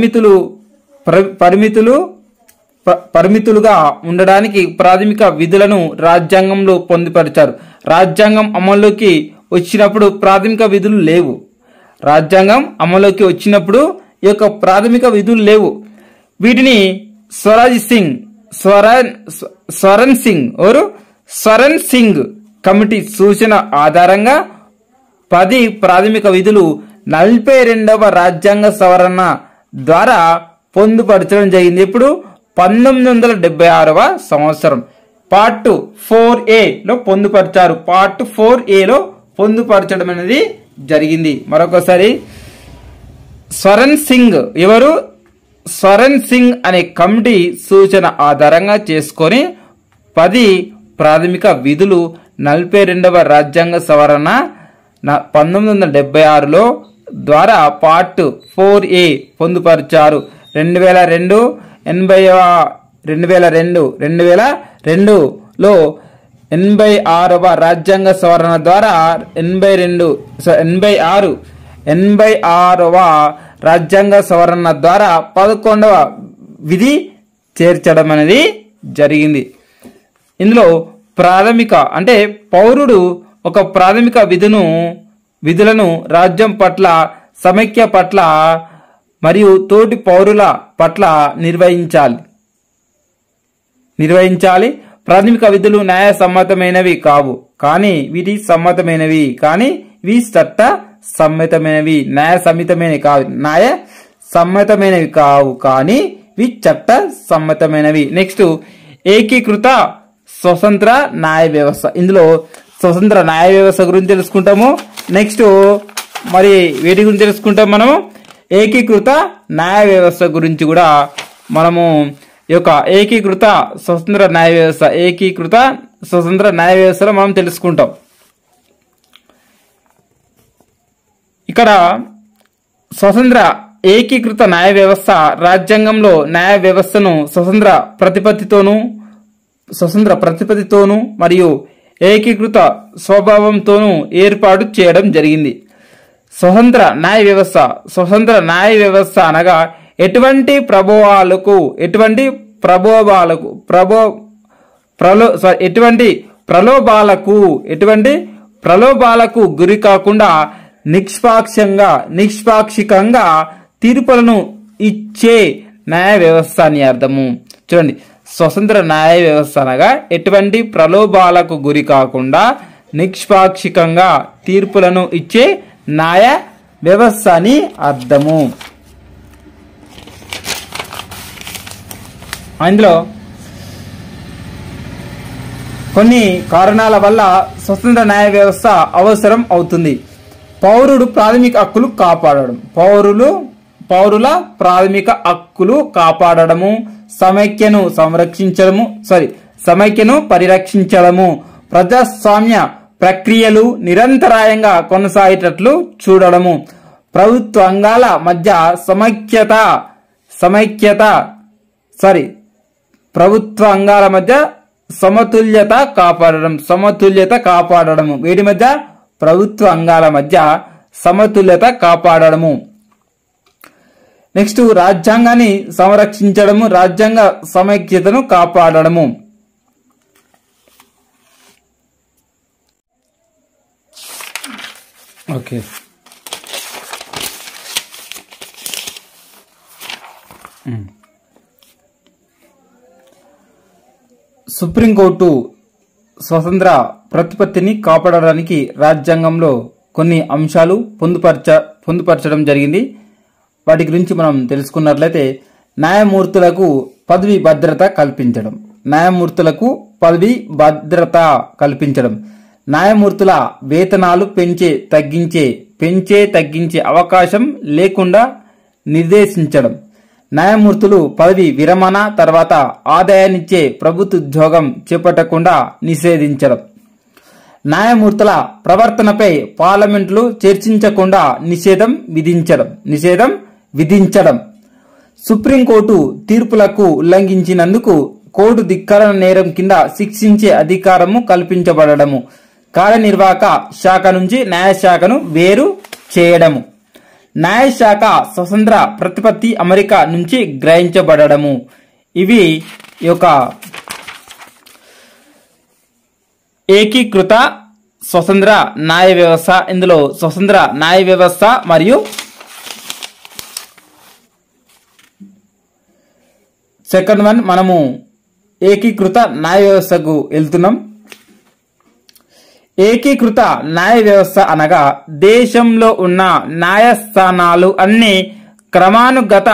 పరిమితులుగా ఉండడానికి ప్రాథమిక విధులను రాజ్యాంగంలో పొందుపరిచారు. రాజ్యాంగం అమల్లోకి వచ్చినప్పుడు ప్రాథమిక విధులు లేవు. రాజ్యాంగం అమల్లోకి వచ్చినప్పుడు ఈ యొక్క ప్రాథమిక విధులు లేవు. వీటిని స్వరణ్ సింగ్ కమిటీ సూచన ఆధారంగా 10 ప్రాథమిక విధులు 42వ రాజ్యాంగ సవరణ ద్వారా పొందుపరచడం జరిగింది. ఇప్పుడు 1976వ సంవత్సరం పార్ట్ 4A లో పొందుపరిచారు. పార్ట్ 4A లో పొందుపరచడం అనేది జరిగింది. మరొకసారి స్వరణ్ సింగ్ ఎవరు? స్వరణ్ సింగ్ అనే కమిటీ సూచన ఆధారంగా చేసుకొని 10 ప్రాథమిక విధులు 42వ రాజ్యాంగ సవరణ 1976లో ద్వారా పార్ట్ 4A పొందుపరిచారు. 2002లో 86వ రాజ్యాంగ సవరణ ద్వారా 86వ రాజ్యాంగ సవరణ ద్వారా 11వ విధి చేర్చడం అనేది జరిగింది. ఇందులో ప్రాథమిక అంటే పౌరుడు ఒక ప్రాథమిక విధులను రాజ్యం పట్ల, సమైక్య పట్ల మరియు తోటి పౌరుల పట్ల నిర్వహించాలి. ప్రాథమిక విధులు న్యాయ సమ్మతమైనవి కావు కానీ వీటి సమ్మతమైనవి, కానీ ఇవి చట్ట సమ్మతమైనవి. న్యాయ సమ్మతమైనవి కావు కానీ ఇవి చట్ట సమ్మతమైనవి. నెక్స్ట్ ఏకీకృత స్వతంత్ర న్యాయ వ్యవస్థ. ఇందులో స్వతంత్ర న్యాయ వ్యవస్థ గురించి తెలుసుకుంటాము. నెక్స్ట్ మరి వీటి గురించి తెలుసుకుంటాం. మనము ఏకీకృత న్యాయ వ్యవస్థ గురించి కూడా మనము ఈ యొక్క ఏకీకృత స్వతంత్ర న్యాయ వ్యవస్థలో మనం తెలుసుకుంటాం. ఇక్కడ స్వతంత్ర ఏకీకృత న్యాయ వ్యవస్థ రాజ్యాంగంలో న్యాయ వ్యవస్థను స్వతంత్ర ప్రతిపత్తితోనూ మరియు ఏకీకృత స్వభావంతోనూ ఏర్పాటు చేయడం జరిగింది. స్వతంత్ర న్యాయ వ్యవస్థ అనగా ఎటువంటి ప్రలోభాలకు గురి కాకుండా నిష్పాక్షికంగా తీర్పులను ఇచ్చే న్యాయ వ్యవస్థ అని అర్థము. చూడండి, స్వతంత్ర న్యాయ వ్యవస్థ అనగా ఎటువంటి ప్రలోభాలకు గురి కాకుండా నిష్పాక్షికంగా తీర్పులను ఇచ్చే న్యాయ వ్యవస్థ అని అర్థము. అందులో కొన్ని కారణాల వల్ల స్వతంత్ర న్యాయ వ్యవస్థ అవసరం అవుతుంది. పౌరుల ప్రాథమిక హక్కులు కాపాడడము, సమైక్యను పరిరక్షించడము, ప్రజాస్వామ్య ప్రక్రియలు నిరంతరాయంగా కొనసాగేటట్లు చూడడము, ప్రభుత్వాంగాల మధ్య సమతుల్యత కాపాడడము, వీటి మధ్య ప్రభుత్వ అంగాల మధ్య సమతుల్యత కాపాడడము. నెక్స్ట్ రాజ్యాంగాన్ని సంరక్షించడము, రాజ్యాంగ సమైక్యతను కాపాడడము. ఓకే, సుప్రీంకోర్టు స్వతంత్ర ప్రతిపత్తిని కాపాడడానికి రాజ్యాంగంలో కొన్ని అంశాలు పొందుపరచడం జరిగింది. వాటి గురించి మనం తెలుసుకున్నట్లయితే న్యాయమూర్తులకు పదవి భద్రత కల్పించడం, న్యాయమూర్తుల వేతనాలు తగ్గించే అవకాశం లేకుండా నిర్దేశించడం, న్యాయమూర్తులు పదవి విరమణ తర్వాత ఆదాయాన్నిచ్చే ప్రభుత్వ ఉద్యోగం చేపట్టకుండా నిషేధించడం, న్యాయమూర్తుల ప్రవర్తనపై పార్లమెంటులు చర్చించకుండా నిషేధం విధించడం, సుప్రీంకోర్టు తీర్పులకు ఉల్లంఘించినందుకు కోర్టు ధిక్కరణ నేరం కింద శిక్షించే అధికారము కల్పించబడము, కార్యనిర్వాహక శాఖ నుంచి న్యాయశాఖను వేరు చేయడము, న్యాయశాఖ స్వతంత్ర ప్రతిపత్తి అమెరికా నుంచి గ్రహించబడము. ఇవి ఈ యొక్క ఏకీకృత స్వతంత్ర న్యాయ వ్యవస్థ. ఇందులో స్వతంత్ర న్యాయ వ్యవస్థ మరియు సెకండ్ వన్ మనము ఏకీకృత న్యాయ వ్యవస్థకు వెళ్తున్నాం. ఏకీకృత న్యాయ వ్యవస్థ అనగా దేశంలో ఉన్న న్యాయస్థానాలు అన్ని క్రమానుగత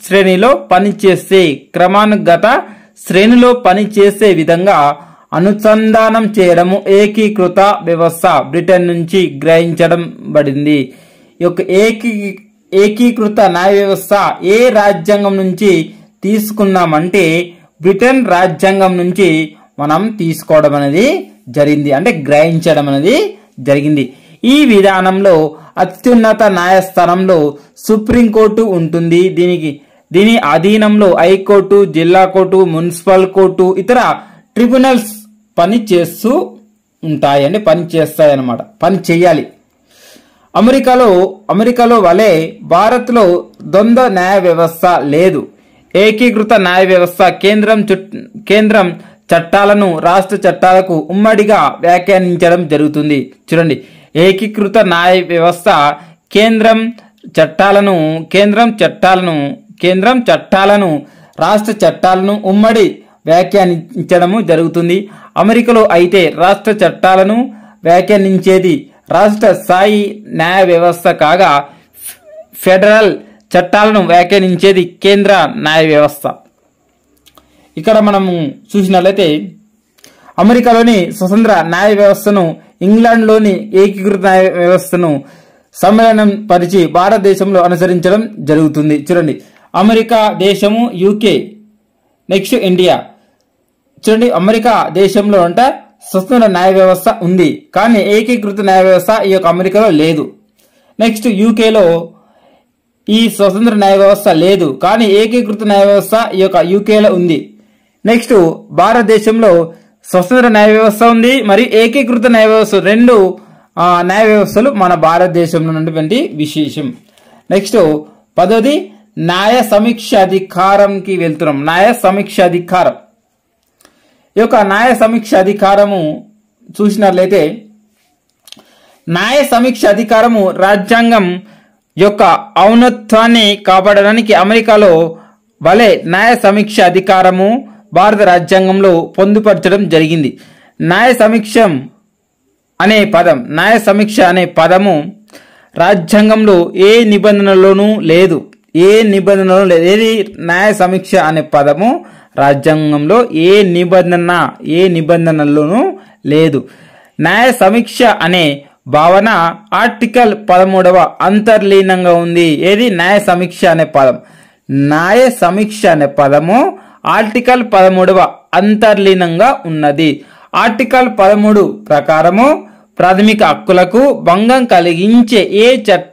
శ్రేణిలో పనిచేసే విధంగా అనుసంధానం చేయడము ఏకీకృత వ్యవస్థ బ్రిటన్ నుంచి గ్రహించబడింది. ఈ యొక్క ఏకీకృత న్యాయ వ్యవస్థ ఏ రాజ్యాంగం నుంచి తీసుకున్నామంటే బ్రిటన్ రాజ్యాంగం నుంచి మనం తీసుకోవడం అనేది జరిగింది, అంటే గ్రహించడం అనేది జరిగింది. ఈ విధానంలో అత్యున్నత న్యాయస్థానంలో సుప్రీంకోర్టు ఉంటుంది. దీని అధీనంలో హైకోర్టు, జిల్లా కోర్టు, మున్సిపల్ కోర్టు, ఇతర ట్రిబ్యునల్స్ పని చేస్తూ ఉంటాయి, అంటే పని చేస్తాయి అన్నమాట, పని చేయాలి. అమెరికాలో వలె భారత్లో ద్వంద్వ న్యాయ వ్యవస్థ లేదు. ఏకీకృత న్యాయ వ్యవస్థ కేంద్రం చట్టాలను రాష్ట్ర చట్టాలకు ఉమ్మడిగా వ్యాఖ్యానించడం జరుగుతుంది. చూడండి, ఏకీకృత న్యాయ వ్యవస్థ కేంద్రం చట్టాలను రాష్ట్ర చట్టాలను ఉమ్మడి వ్యాఖ్యానించడము జరుగుతుంది. అమెరికాలో అయితే రాష్ట్ర చట్టాలను వ్యాఖ్యానించేది రాష్ట్ర స్థాయి న్యాయ వ్యవస్థ కాగా ఫెడరల్ చట్టాలను వ్యాఖ్యానించేది కేంద్ర న్యాయ వ్యవస్థ. ఇక్కడ మనము చూసినట్లయితే అమెరికాలోని స్వతంత్ర న్యాయ వ్యవస్థను ఇంగ్లాండ్లోని ఏకీకృత న్యాయ వ్యవస్థను సమ్మేళనం పరిచి భారతదేశంలో అనుసరించడం జరుగుతుంది. చూడండి, అమెరికా దేశము, యూకే, నెక్స్ట్ ఇండియా. చూడండి, అమెరికా దేశంలో అంటే స్వతంత్ర న్యాయ వ్యవస్థ ఉంది, కానీ ఏకీకృత న్యాయ వ్యవస్థ ఈ యొక్క అమెరికాలో లేదు. నెక్స్ట్ యూకేలో ఈ స్వతంత్ర న్యాయ వ్యవస్థ లేదు, కానీ ఏకీకృత న్యాయ వ్యవస్థ ఈ యొక్క యూకేలో ఉంది. నెక్స్ట్ భారతదేశంలో స్వతంత్ర న్యాయ వ్యవస్థ ఉంది మరియు ఏకీకృత న్యాయ వ్యవస్థ, రెండు న్యాయ వ్యవస్థలు మన భారతదేశంలో ఉన్నటువంటి విశేషం. నెక్స్ట్ 10ది న్యాయ సమీక్ష అధికారంకి వెళ్తున్నాం. న్యాయ సమీక్ష అధికారం, ఈ యొక్క న్యాయ సమీక్ష అధికారము చూసినట్లయితే న్యాయ సమీక్ష అధికారము రాజ్యాంగం యొక్క ఔన్నత్యాన్ని కాపాడడానికి అమెరికాలో వలె న్యాయ సమీక్ష అధికారము భారత రాజ్యాంగంలో పొందుపరచడం జరిగింది. న్యాయ సమీక్ష అనే పదము రాజ్యాంగంలో ఏ నిబంధనలోనూ లేదు. ఏది న్యాయ సమీక్ష అనే పదము రాజ్యాంగంలో ఏ నిబంధనల్లోనూ లేదు. న్యాయ సమీక్ష అనే భావన ఆర్టికల్ 13వ అంతర్లీనంగా ఉంది. ఏది న్యాయ సమీక్ష అనే పదం? న్యాయ సమీక్ష అనే పదము ఆర్టికల్ 13వ అంతర్లీనంగా ఉన్నది. ఆర్టికల్ 13 ప్రకారము ప్రాథమిక హక్కులకు భంగం కలిగించే ఏ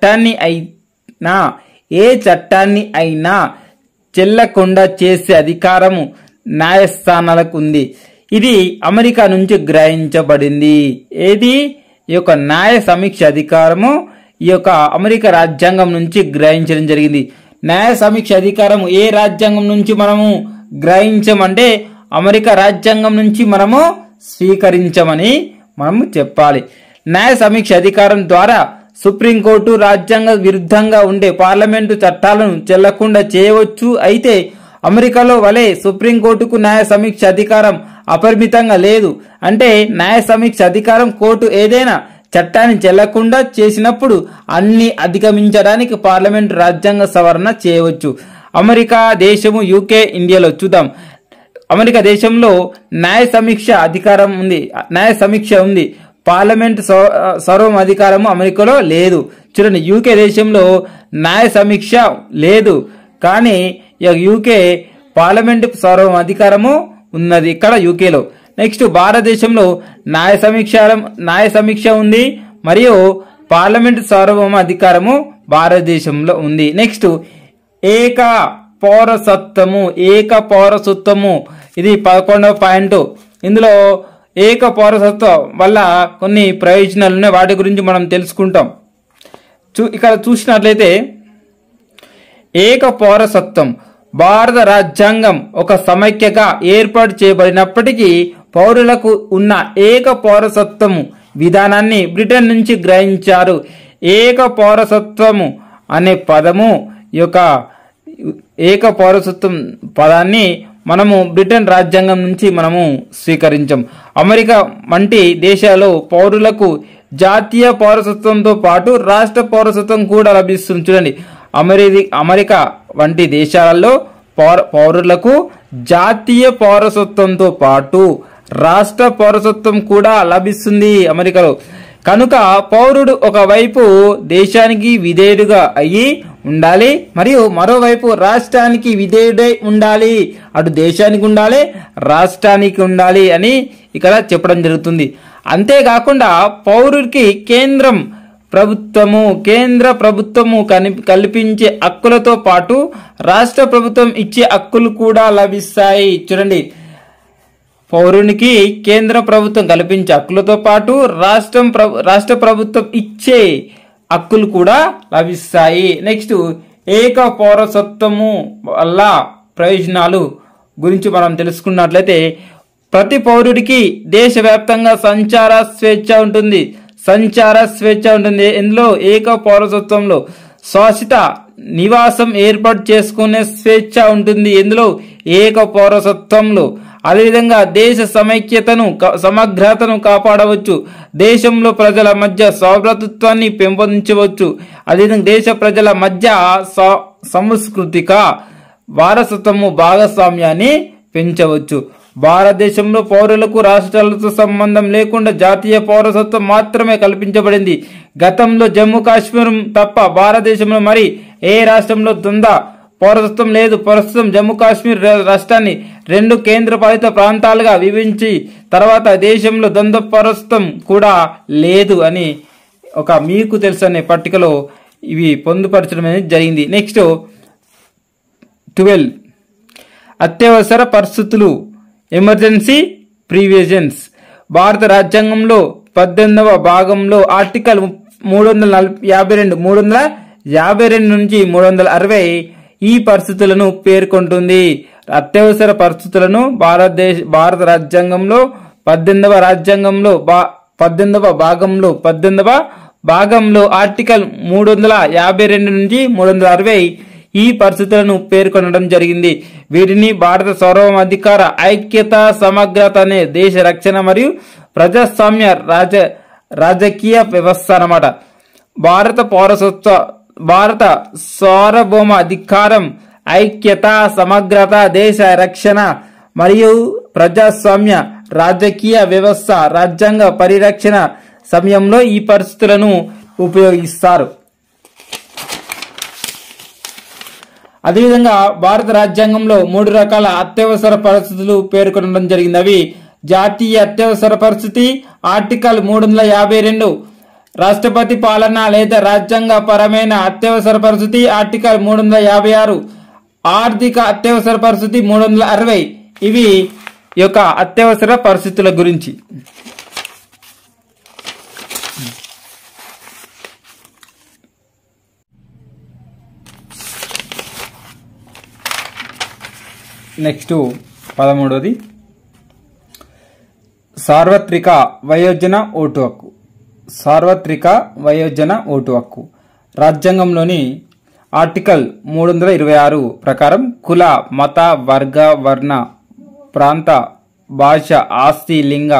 చట్టాన్ని అయినా చెల్లకుండా చేసే అధికారము న్యాయస్థానాలకు ఉంది. ఇది అమెరికా నుంచి గ్రహించబడింది. ఏది? ఈ యొక్క న్యాయ సమీక్ష అధికారము ఈ యొక్క అమెరికా రాజ్యాంగం నుంచి గ్రహించడం జరిగింది. న్యాయ సమీక్ష అధికారము ఏ రాజ్యాంగం నుంచి మనము గ్రహించమంటే అమెరికా రాజ్యాంగం నుంచి మనము స్వీకరించమని మనము చెప్పాలి. న్యాయ సమీక్ష అధికారం ద్వారా సుప్రీంకోర్టు రాజ్యాంగ విరుద్ధంగా ఉండే పార్లమెంటు చట్టాలను చెల్లకుండా చేయవచ్చు. అయితే అమెరికాలో వలె సుప్రీంకోర్టుకు న్యాయ సమీక్ష అధికారం అపరిమితంగా లేదు. అంటే న్యాయ సమీక్ష అధికారం కోర్టు ఏదైనా చట్టాన్ని చెల్లకుండా చేసినప్పుడు అన్ని అధిగమించడానికి పార్లమెంటు రాజ్యాంగ సవరణ చేయవచ్చు. అమెరికా దేశము, యూకే, ఇండియాలో చూద్దాం. అమెరికా దేశంలో న్యాయ సమీక్ష అధికారం ఉంది, న్యాయ సమీక్ష ఉంది. పార్లమెంట్ సర్వం అధికారము అమెరికాలో లేదు. చూడండి, యూకే దేశంలో న్యాయ సమీక్ష లేదు, కానీ యూకే పార్లమెంట్ సర్వం అధికారము ఉన్నది ఇక్కడ యూకేలో. నెక్స్ట్ భారతదేశంలో న్యాయ సమీక్ష ఉంది మరియు పార్లమెంట్ సార్వభౌమ అధికారము భారతదేశంలో ఉంది. నెక్స్ట్ ఏక పౌరసత్వము ఇది 11వ పాయింట్. ఇందులో ఏక పౌరసత్వం వల్ల కొన్ని ప్రయోజనాలు ఉన్నాయి, వాటి గురించి మనం తెలుసుకుంటాం. ఇక్కడ చూసినట్లయితే ఏక పౌరసత్వం భారత రాజ్యాంగం ఒక సమైక్యగా ఏర్పాటు చేయబడినప్పటికీ పౌరులకు ఉన్న ఏక పౌరసత్వము విధానాన్ని బ్రిటన్ నుంచి గ్రహించారు. ఏక పౌరసత్వము అనే పదము యొక్క ఏక పౌరసత్వం పదాన్ని మనము బ్రిటన్ రాజ్యాంగం నుంచి మనము స్వీకరించాం. అమెరికా వంటి దేశాల్లో పౌరులకు జాతీయ పౌరసత్వంతో పాటు రాష్ట్ర పౌరసత్వం కూడా లభిస్తుంది. చూడండి, అమెరికా వంటి దేశాలలో పౌరులకు జాతీయ పౌరసత్వంతో పాటు రాష్ట్ర పౌరసత్వం కూడా లభిస్తుంది అమెరికాలో. కనుక పౌరుడు ఒకవైపు దేశానికి విధేయుడుగా అయ్యి ఉండాలి, మరియు మరోవైపు రాష్ట్రానికి విధేయుడై ఉండాలి. అటు దేశానికి ఉండాలి, రాష్ట్రానికి ఉండాలి అని ఇక్కడ చెప్పడం జరుగుతుంది. అంతేకాకుండా పౌరుడికి కేంద్ర ప్రభుత్వము కల్పించే హక్కులతో పాటు రాష్ట్ర ప్రభుత్వం ఇచ్చే హక్కులు కూడా లభిస్తాయి. చూడండి, పౌరునికి కేంద్ర ప్రభుత్వం కల్పించే హక్కులతో పాటు రాష్ట్ర ప్రభుత్వం ఇచ్చే హక్కులు కూడా లభిస్తాయి. నెక్స్ట్, ఏక పౌరసత్వము వల్ల ప్రయోజనాలు గురించి మనం తెలుసుకున్నట్లయితే ప్రతి పౌరుడికి దేశవ్యాప్తంగా సంచార స్వేచ్ఛ ఉంటుంది. ఇందులో ఏక పౌరసత్వంలో శాశ్వత నివాసం ఏర్పాటు చేసుకునే స్వేచ్ఛ ఉంటుంది. ఇందులో ఏక పౌరసత్వంలో అదేవిధంగా దేశ సమైక్యతను సమగ్రతను కాపాడవచ్చు. దేశంలో ప్రజల మధ్య సౌభ్రాతృత్వాన్ని పెంపొందించవచ్చు. అదేవిధంగా దేశ ప్రజల మధ్య సాంస్కృతిక వారసత్వము భాగస్వామ్యాన్ని పెంచవచ్చు. భారతదేశంలో పౌరులకు రాష్ట్రాలతో సంబంధం లేకుండా జాతీయ పౌరసత్వం మాత్రమే కల్పించబడింది. గతంలో జమ్మూ కాశ్మీర్ తప్ప భారతదేశంలో మరి ఏ రాష్ట్రంలో ద్వంద్వ పౌరసత్వం లేదు. ప్రస్తుతం జమ్మూ కాశ్మీర్ రాష్ట్రాన్ని 2 కేంద్రపాలిత ప్రాంతాలుగా విభజించి తర్వాత దేశంలో ద్వంద్వ పౌరసత్వం కూడా లేదు అని మీకు తెలుసు అనే పట్టికలో ఇవి పొందుపరచడం అనేది జరిగింది. నెక్స్ట్ 12 అత్యవసర పరిస్థితులు, ఎమర్జెన్సీ ప్రివిజన్స్. భారత రాజ్యాంగంలో 18వ భాగంలో ఆర్టికల్ 352 నుంచి 360 ఈ పరిస్థితులను పేర్కొంటుంది. అత్యవసర పరిస్థితులను భారత రాజ్యాంగంలో 18వ భాగంలో ఆర్టికల్ 352 నుంచి 360 ఈ పరిస్థితులను పేర్కొనడం జరిగింది. వీటిని భారత సార్వభౌమాధికార ఐక్యత సమగ్రత అనే దేశ రక్షణ మరియు ప్రజాస్వామ్య రాజకీయ వ్యవస్థ అన్నమాట. భారత సార్వభౌమ అధికారం, ఐక్యత, సమగ్రత, దేశ రక్షణ మరియు ప్రజాస్వామ్య రాజకీయ వ్యవస్థ, రాజ్యాంగ పరిరక్షణ సమయంలో ఈ పరిస్థితులను ఉపయోగిస్తారు. అదేవిధంగా భారత రాజ్యాంగంలో 3 రకాల అత్యవసర పరిస్థితులు పేర్కొనడం జరిగింది. అవి జాతీయ అత్యవసర పరిస్థితి ఆర్టికల్ 352, రాష్ట్రపతి పాలన లేదా రాజ్యాంగ పరమైన అత్యవసర పరిస్థితి ఆర్టికల్ 356, ఆర్థిక అత్యవసర పరిస్థితి 360. ఇవి యొక్క అత్యవసర పరిస్థితుల గురించి. నెక్స్ట్ 13వది సార్వత్రిక వయోజన ఓటు హక్కు. రాజ్యాంగంలోని ఆర్టికల్ 326 ప్రకారం కుల, మత, వర్గ, వర్ణ, ప్రాంత, భాష, ఆస్తి, లింగ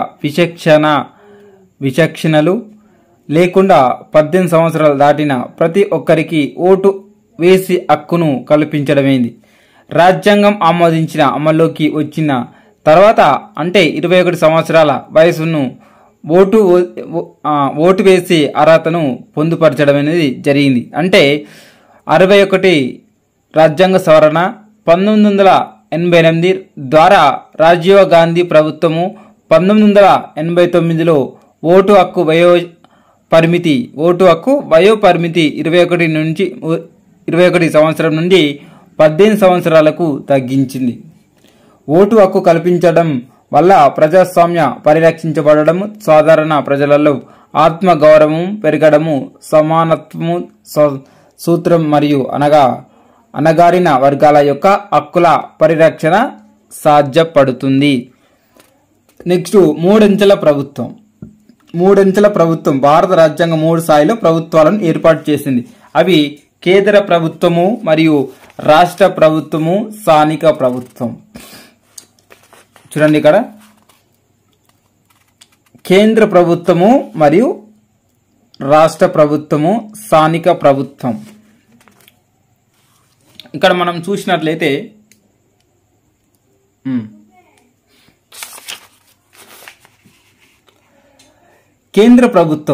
విచక్షణలు లేకుండా 18 సంవత్సరాలు దాటిన ప్రతి ఒక్కరికి ఓటు వేసి హక్కును కల్పించడమైంది. రాజ్యాంగం అమల్లోకి వచ్చిన తర్వాత అంటే 21 సంవత్సరాల వయసును ఓటు వేసి అర్హతను పొందుపరచడం అనేది జరిగింది. అంటే 61 రాజ్యాంగ సవరణ 1988 ద్వారా రాజీవ్ గాంధీ ప్రభుత్వము 1989లో ఓటు హక్కు వయో పరిమితి 21 సంవత్సరం నుండి 18 సంవత్సరాలకు తగ్గించింది. ఓటు హక్కు కల్పించడం వల్ల ప్రజాస్వామ్య పరిరక్షించబడడం, సాధారణ ప్రజలలో ఆత్మగౌరవం పెరగడము, సమానత్వము సూత్రం మరియు అణగారిన వర్గాల యొక్క హక్కుల పరిరక్షణ సాధ్యపడుతుంది. నెక్స్ట్ 3 అంచెల ప్రభుత్వం. భారత రాజ్యాంగం 3 స్థాయిలో ప్రభుత్వాలను ఏర్పాటు చేసింది. అవి కేంద్ర ప్రభుత్వము మరియు రాష్ట్ర ప్రభుత్వము, స్థానిక ప్రభుత్వం. చూడండి ఇక్కడ కేంద్ర ప్రభుత్వము మరియు రాష్ట్ర ప్రభుత్వము, స్థానిక ప్రభుత్వం. ఇక్కడ మనం చూసినట్లయితే కేంద్ర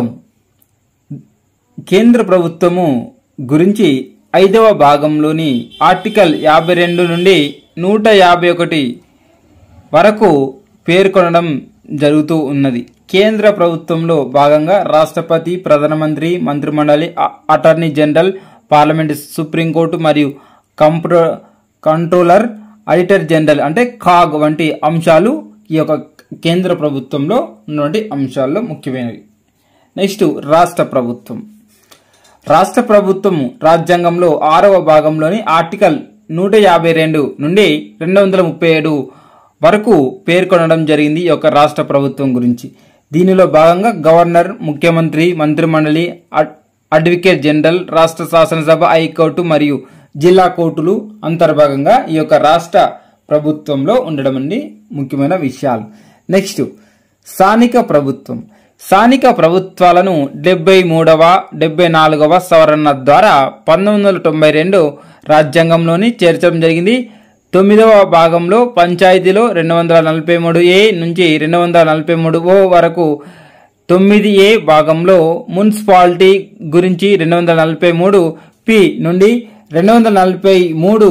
ప్రభుత్వము గురించి 5వ భాగంలోని ఆర్టికల్ 52 నుండి 151 వరకు పేర్కొనడం జరుగుతూ ఉన్నది. కేంద్ర ప్రభుత్వంలో భాగంగా రాష్ట్రపతి, ప్రధానమంత్రి, మంత్రిమండలి, అటార్నీ జనరల్, పార్లమెంట్, సుప్రీంకోర్టు మరియు కంట్రోలర్, ఆడిటర్ జనరల్ అంటే కాగ్ వంటి అంశాలు ఈ యొక్క కేంద్ర ప్రభుత్వంలో ఉన్నటువంటి అంశాల్లో ముఖ్యమైనవి. నెక్స్ట్ రాష్ట్ర ప్రభుత్వం. రాష్ట్ర ప్రభుత్వము రాజ్యాంగంలో 6వ భాగంలోని ఆర్టికల్ 152 నుండి 237 వరకు పేర్కొనడం జరిగింది ఈ యొక్క రాష్ట్ర ప్రభుత్వం గురించి. దీనిలో భాగంగా గవర్నర్, ముఖ్యమంత్రి, మంత్రిమండలి, అడ్వకేట్ జనరల్, రాష్ట్ర శాసనసభ, హైకోర్టు మరియు జిల్లా కోర్టులు అంతర్భాగంగా ఈ యొక్క రాష్ట్ర ప్రభుత్వంలో ఉండడం అండి ముఖ్యమైన విషయాలు. నెక్స్ట్ స్థానిక ప్రభుత్వం. స్థానిక ప్రభుత్వాలను 73వ 74వ సవరణ ద్వారా 1992 రాజ్యాంగంలోని చేర్చడం జరిగింది. 9వ భాగంలో పంచాయతీలో 243A నుంచి 243O వరకు, 9A భాగంలో మున్సిపాలిటీ గురించి 243P నుండి 243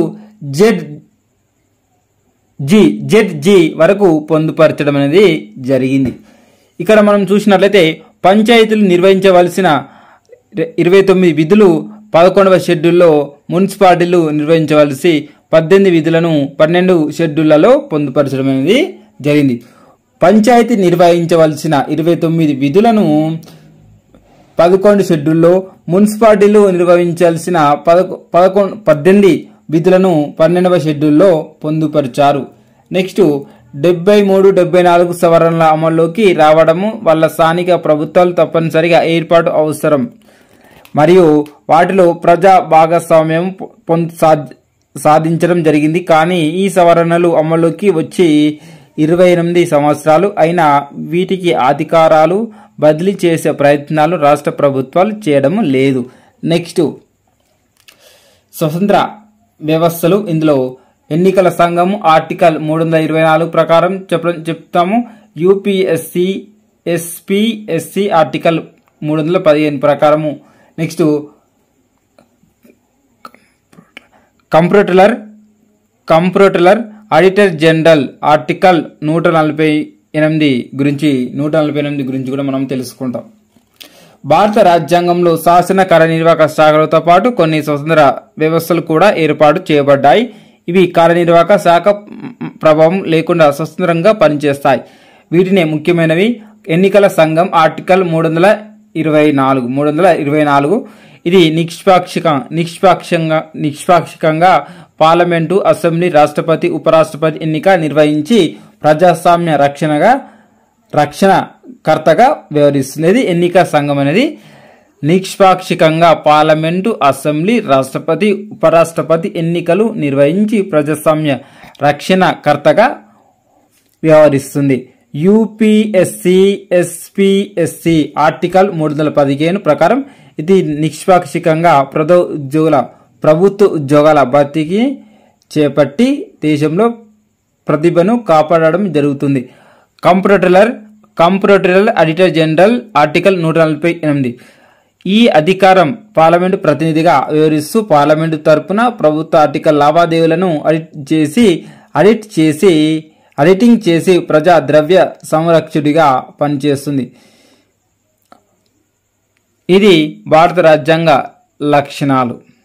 ZG వరకు పొందుపరచడం అనేది జరిగింది. ఇక్కడ మనం చూసినట్లయితే పంచాయతీలు నిర్వహించవలసిన 29 విధులు 11వ షెడ్యూల్లో, మున్సిపాలిటీలు నిర్వహించవలసి 18 విధులను 12 షెడ్యూళ్లలో పొందుపరచడం అనేది జరిగింది. పంచాయతీ నిర్వహించవలసిన 29 విధులను 11 షెడ్యూల్లో, మున్సిపాలిటీలు నిర్వహించాల్సిన 18 విధులను 12వ షెడ్యూల్లో పొందుపరిచారు. నెక్స్ట్ 73, 74 సవరణల అమల్లోకి రావడము వల్ల స్థానిక ప్రభుత్వాలు తప్పనిసరిగా ఏర్పాటు అవసరం మరియు వాటిలో ప్రజా భాగస్వామ్యం సాధించడం జరిగింది. కానీ ఈ సవరణలు అమల్లోకి వచ్చి 28 సంవత్సరాలు అయినా వీటికి అధికారాలు బదిలీ చేసే ప్రయత్నాలు రాష్ట్ర ప్రభుత్వాలు చేయడం లేదు. నెక్స్ట్ స్వతంత్ర వ్యవస్థలు. ఇందులో ఎన్నికల సంఘము ఆర్టికల్ 324 ప్రకారం చెప్తాము. యూపీఎస్సీ, ఎస్పీఎస్సీ ఆర్టికల్ 315 ప్రకారము. Next comptroller auditor general article 148 గురించి కూడా మనం తెలుసుకుంటాం. భారత రాజ్యాంగంలో శాసన కార్యనిర్వాహక శాఖలతో పాటు కొన్ని స్వతంత్ర వ్యవస్థలు కూడా ఏర్పాటు చేయబడ్డాయి. ఇవి కార్యనిర్వాహక శాఖ ప్రభావం లేకుండా స్వతంత్రంగా పనిచేస్తాయి. వీటినే ముఖ్యమైనవి. ఎన్నికల సంఘం ఆర్టికల్ 324 ఇది నిష్పాక్షికంగా పార్లమెంటు, అసెంబ్లీ, రాష్ట్రపతి, ఉపరాష్ట్రపతి ఎన్నిక నిర్వహించి ప్రజాస్వామ్య రక్షణకర్తగా వ్యవహరిస్తుంది. ఎన్నికల సంఘం అనేది నిష్పాక్షికంగా పార్లమెంటు, అసెంబ్లీ, రాష్ట్రపతి, ఉపరాష్ట్రపతి ఎన్నికలు నిర్వహించి ప్రజాస్వామ్య రక్షణకర్తగా వ్యవహరిస్తుంది. యూపీఎస్సీ, ఎస్పీఎస్సీ ఆర్టికల్ 315 ప్రకారం ఇది నిష్పాక్షికంగా ప్రభుత్వ ఉద్యోగాల భర్తీకి చేపట్టి దేశంలో ప్రతిభను కాపాడడం జరుగుతుంది. కంప్యూటరల్ ఆడిటర్ జనరల్ ఆర్టికల్ 148 ఈ అధికారం పార్లమెంటు ప్రతినిధిగా వ్యవహరిస్తూ పార్లమెంటు తరపున ప్రభుత్వ ఆర్థిక లావాదేవీలను ఆడిటింగ్ చేసి ప్రజా ద్రవ్య సంరక్షకుడిగా పనిచేస్తుంది. ఇది భారత రాజ్యాంగ లక్షణాలు.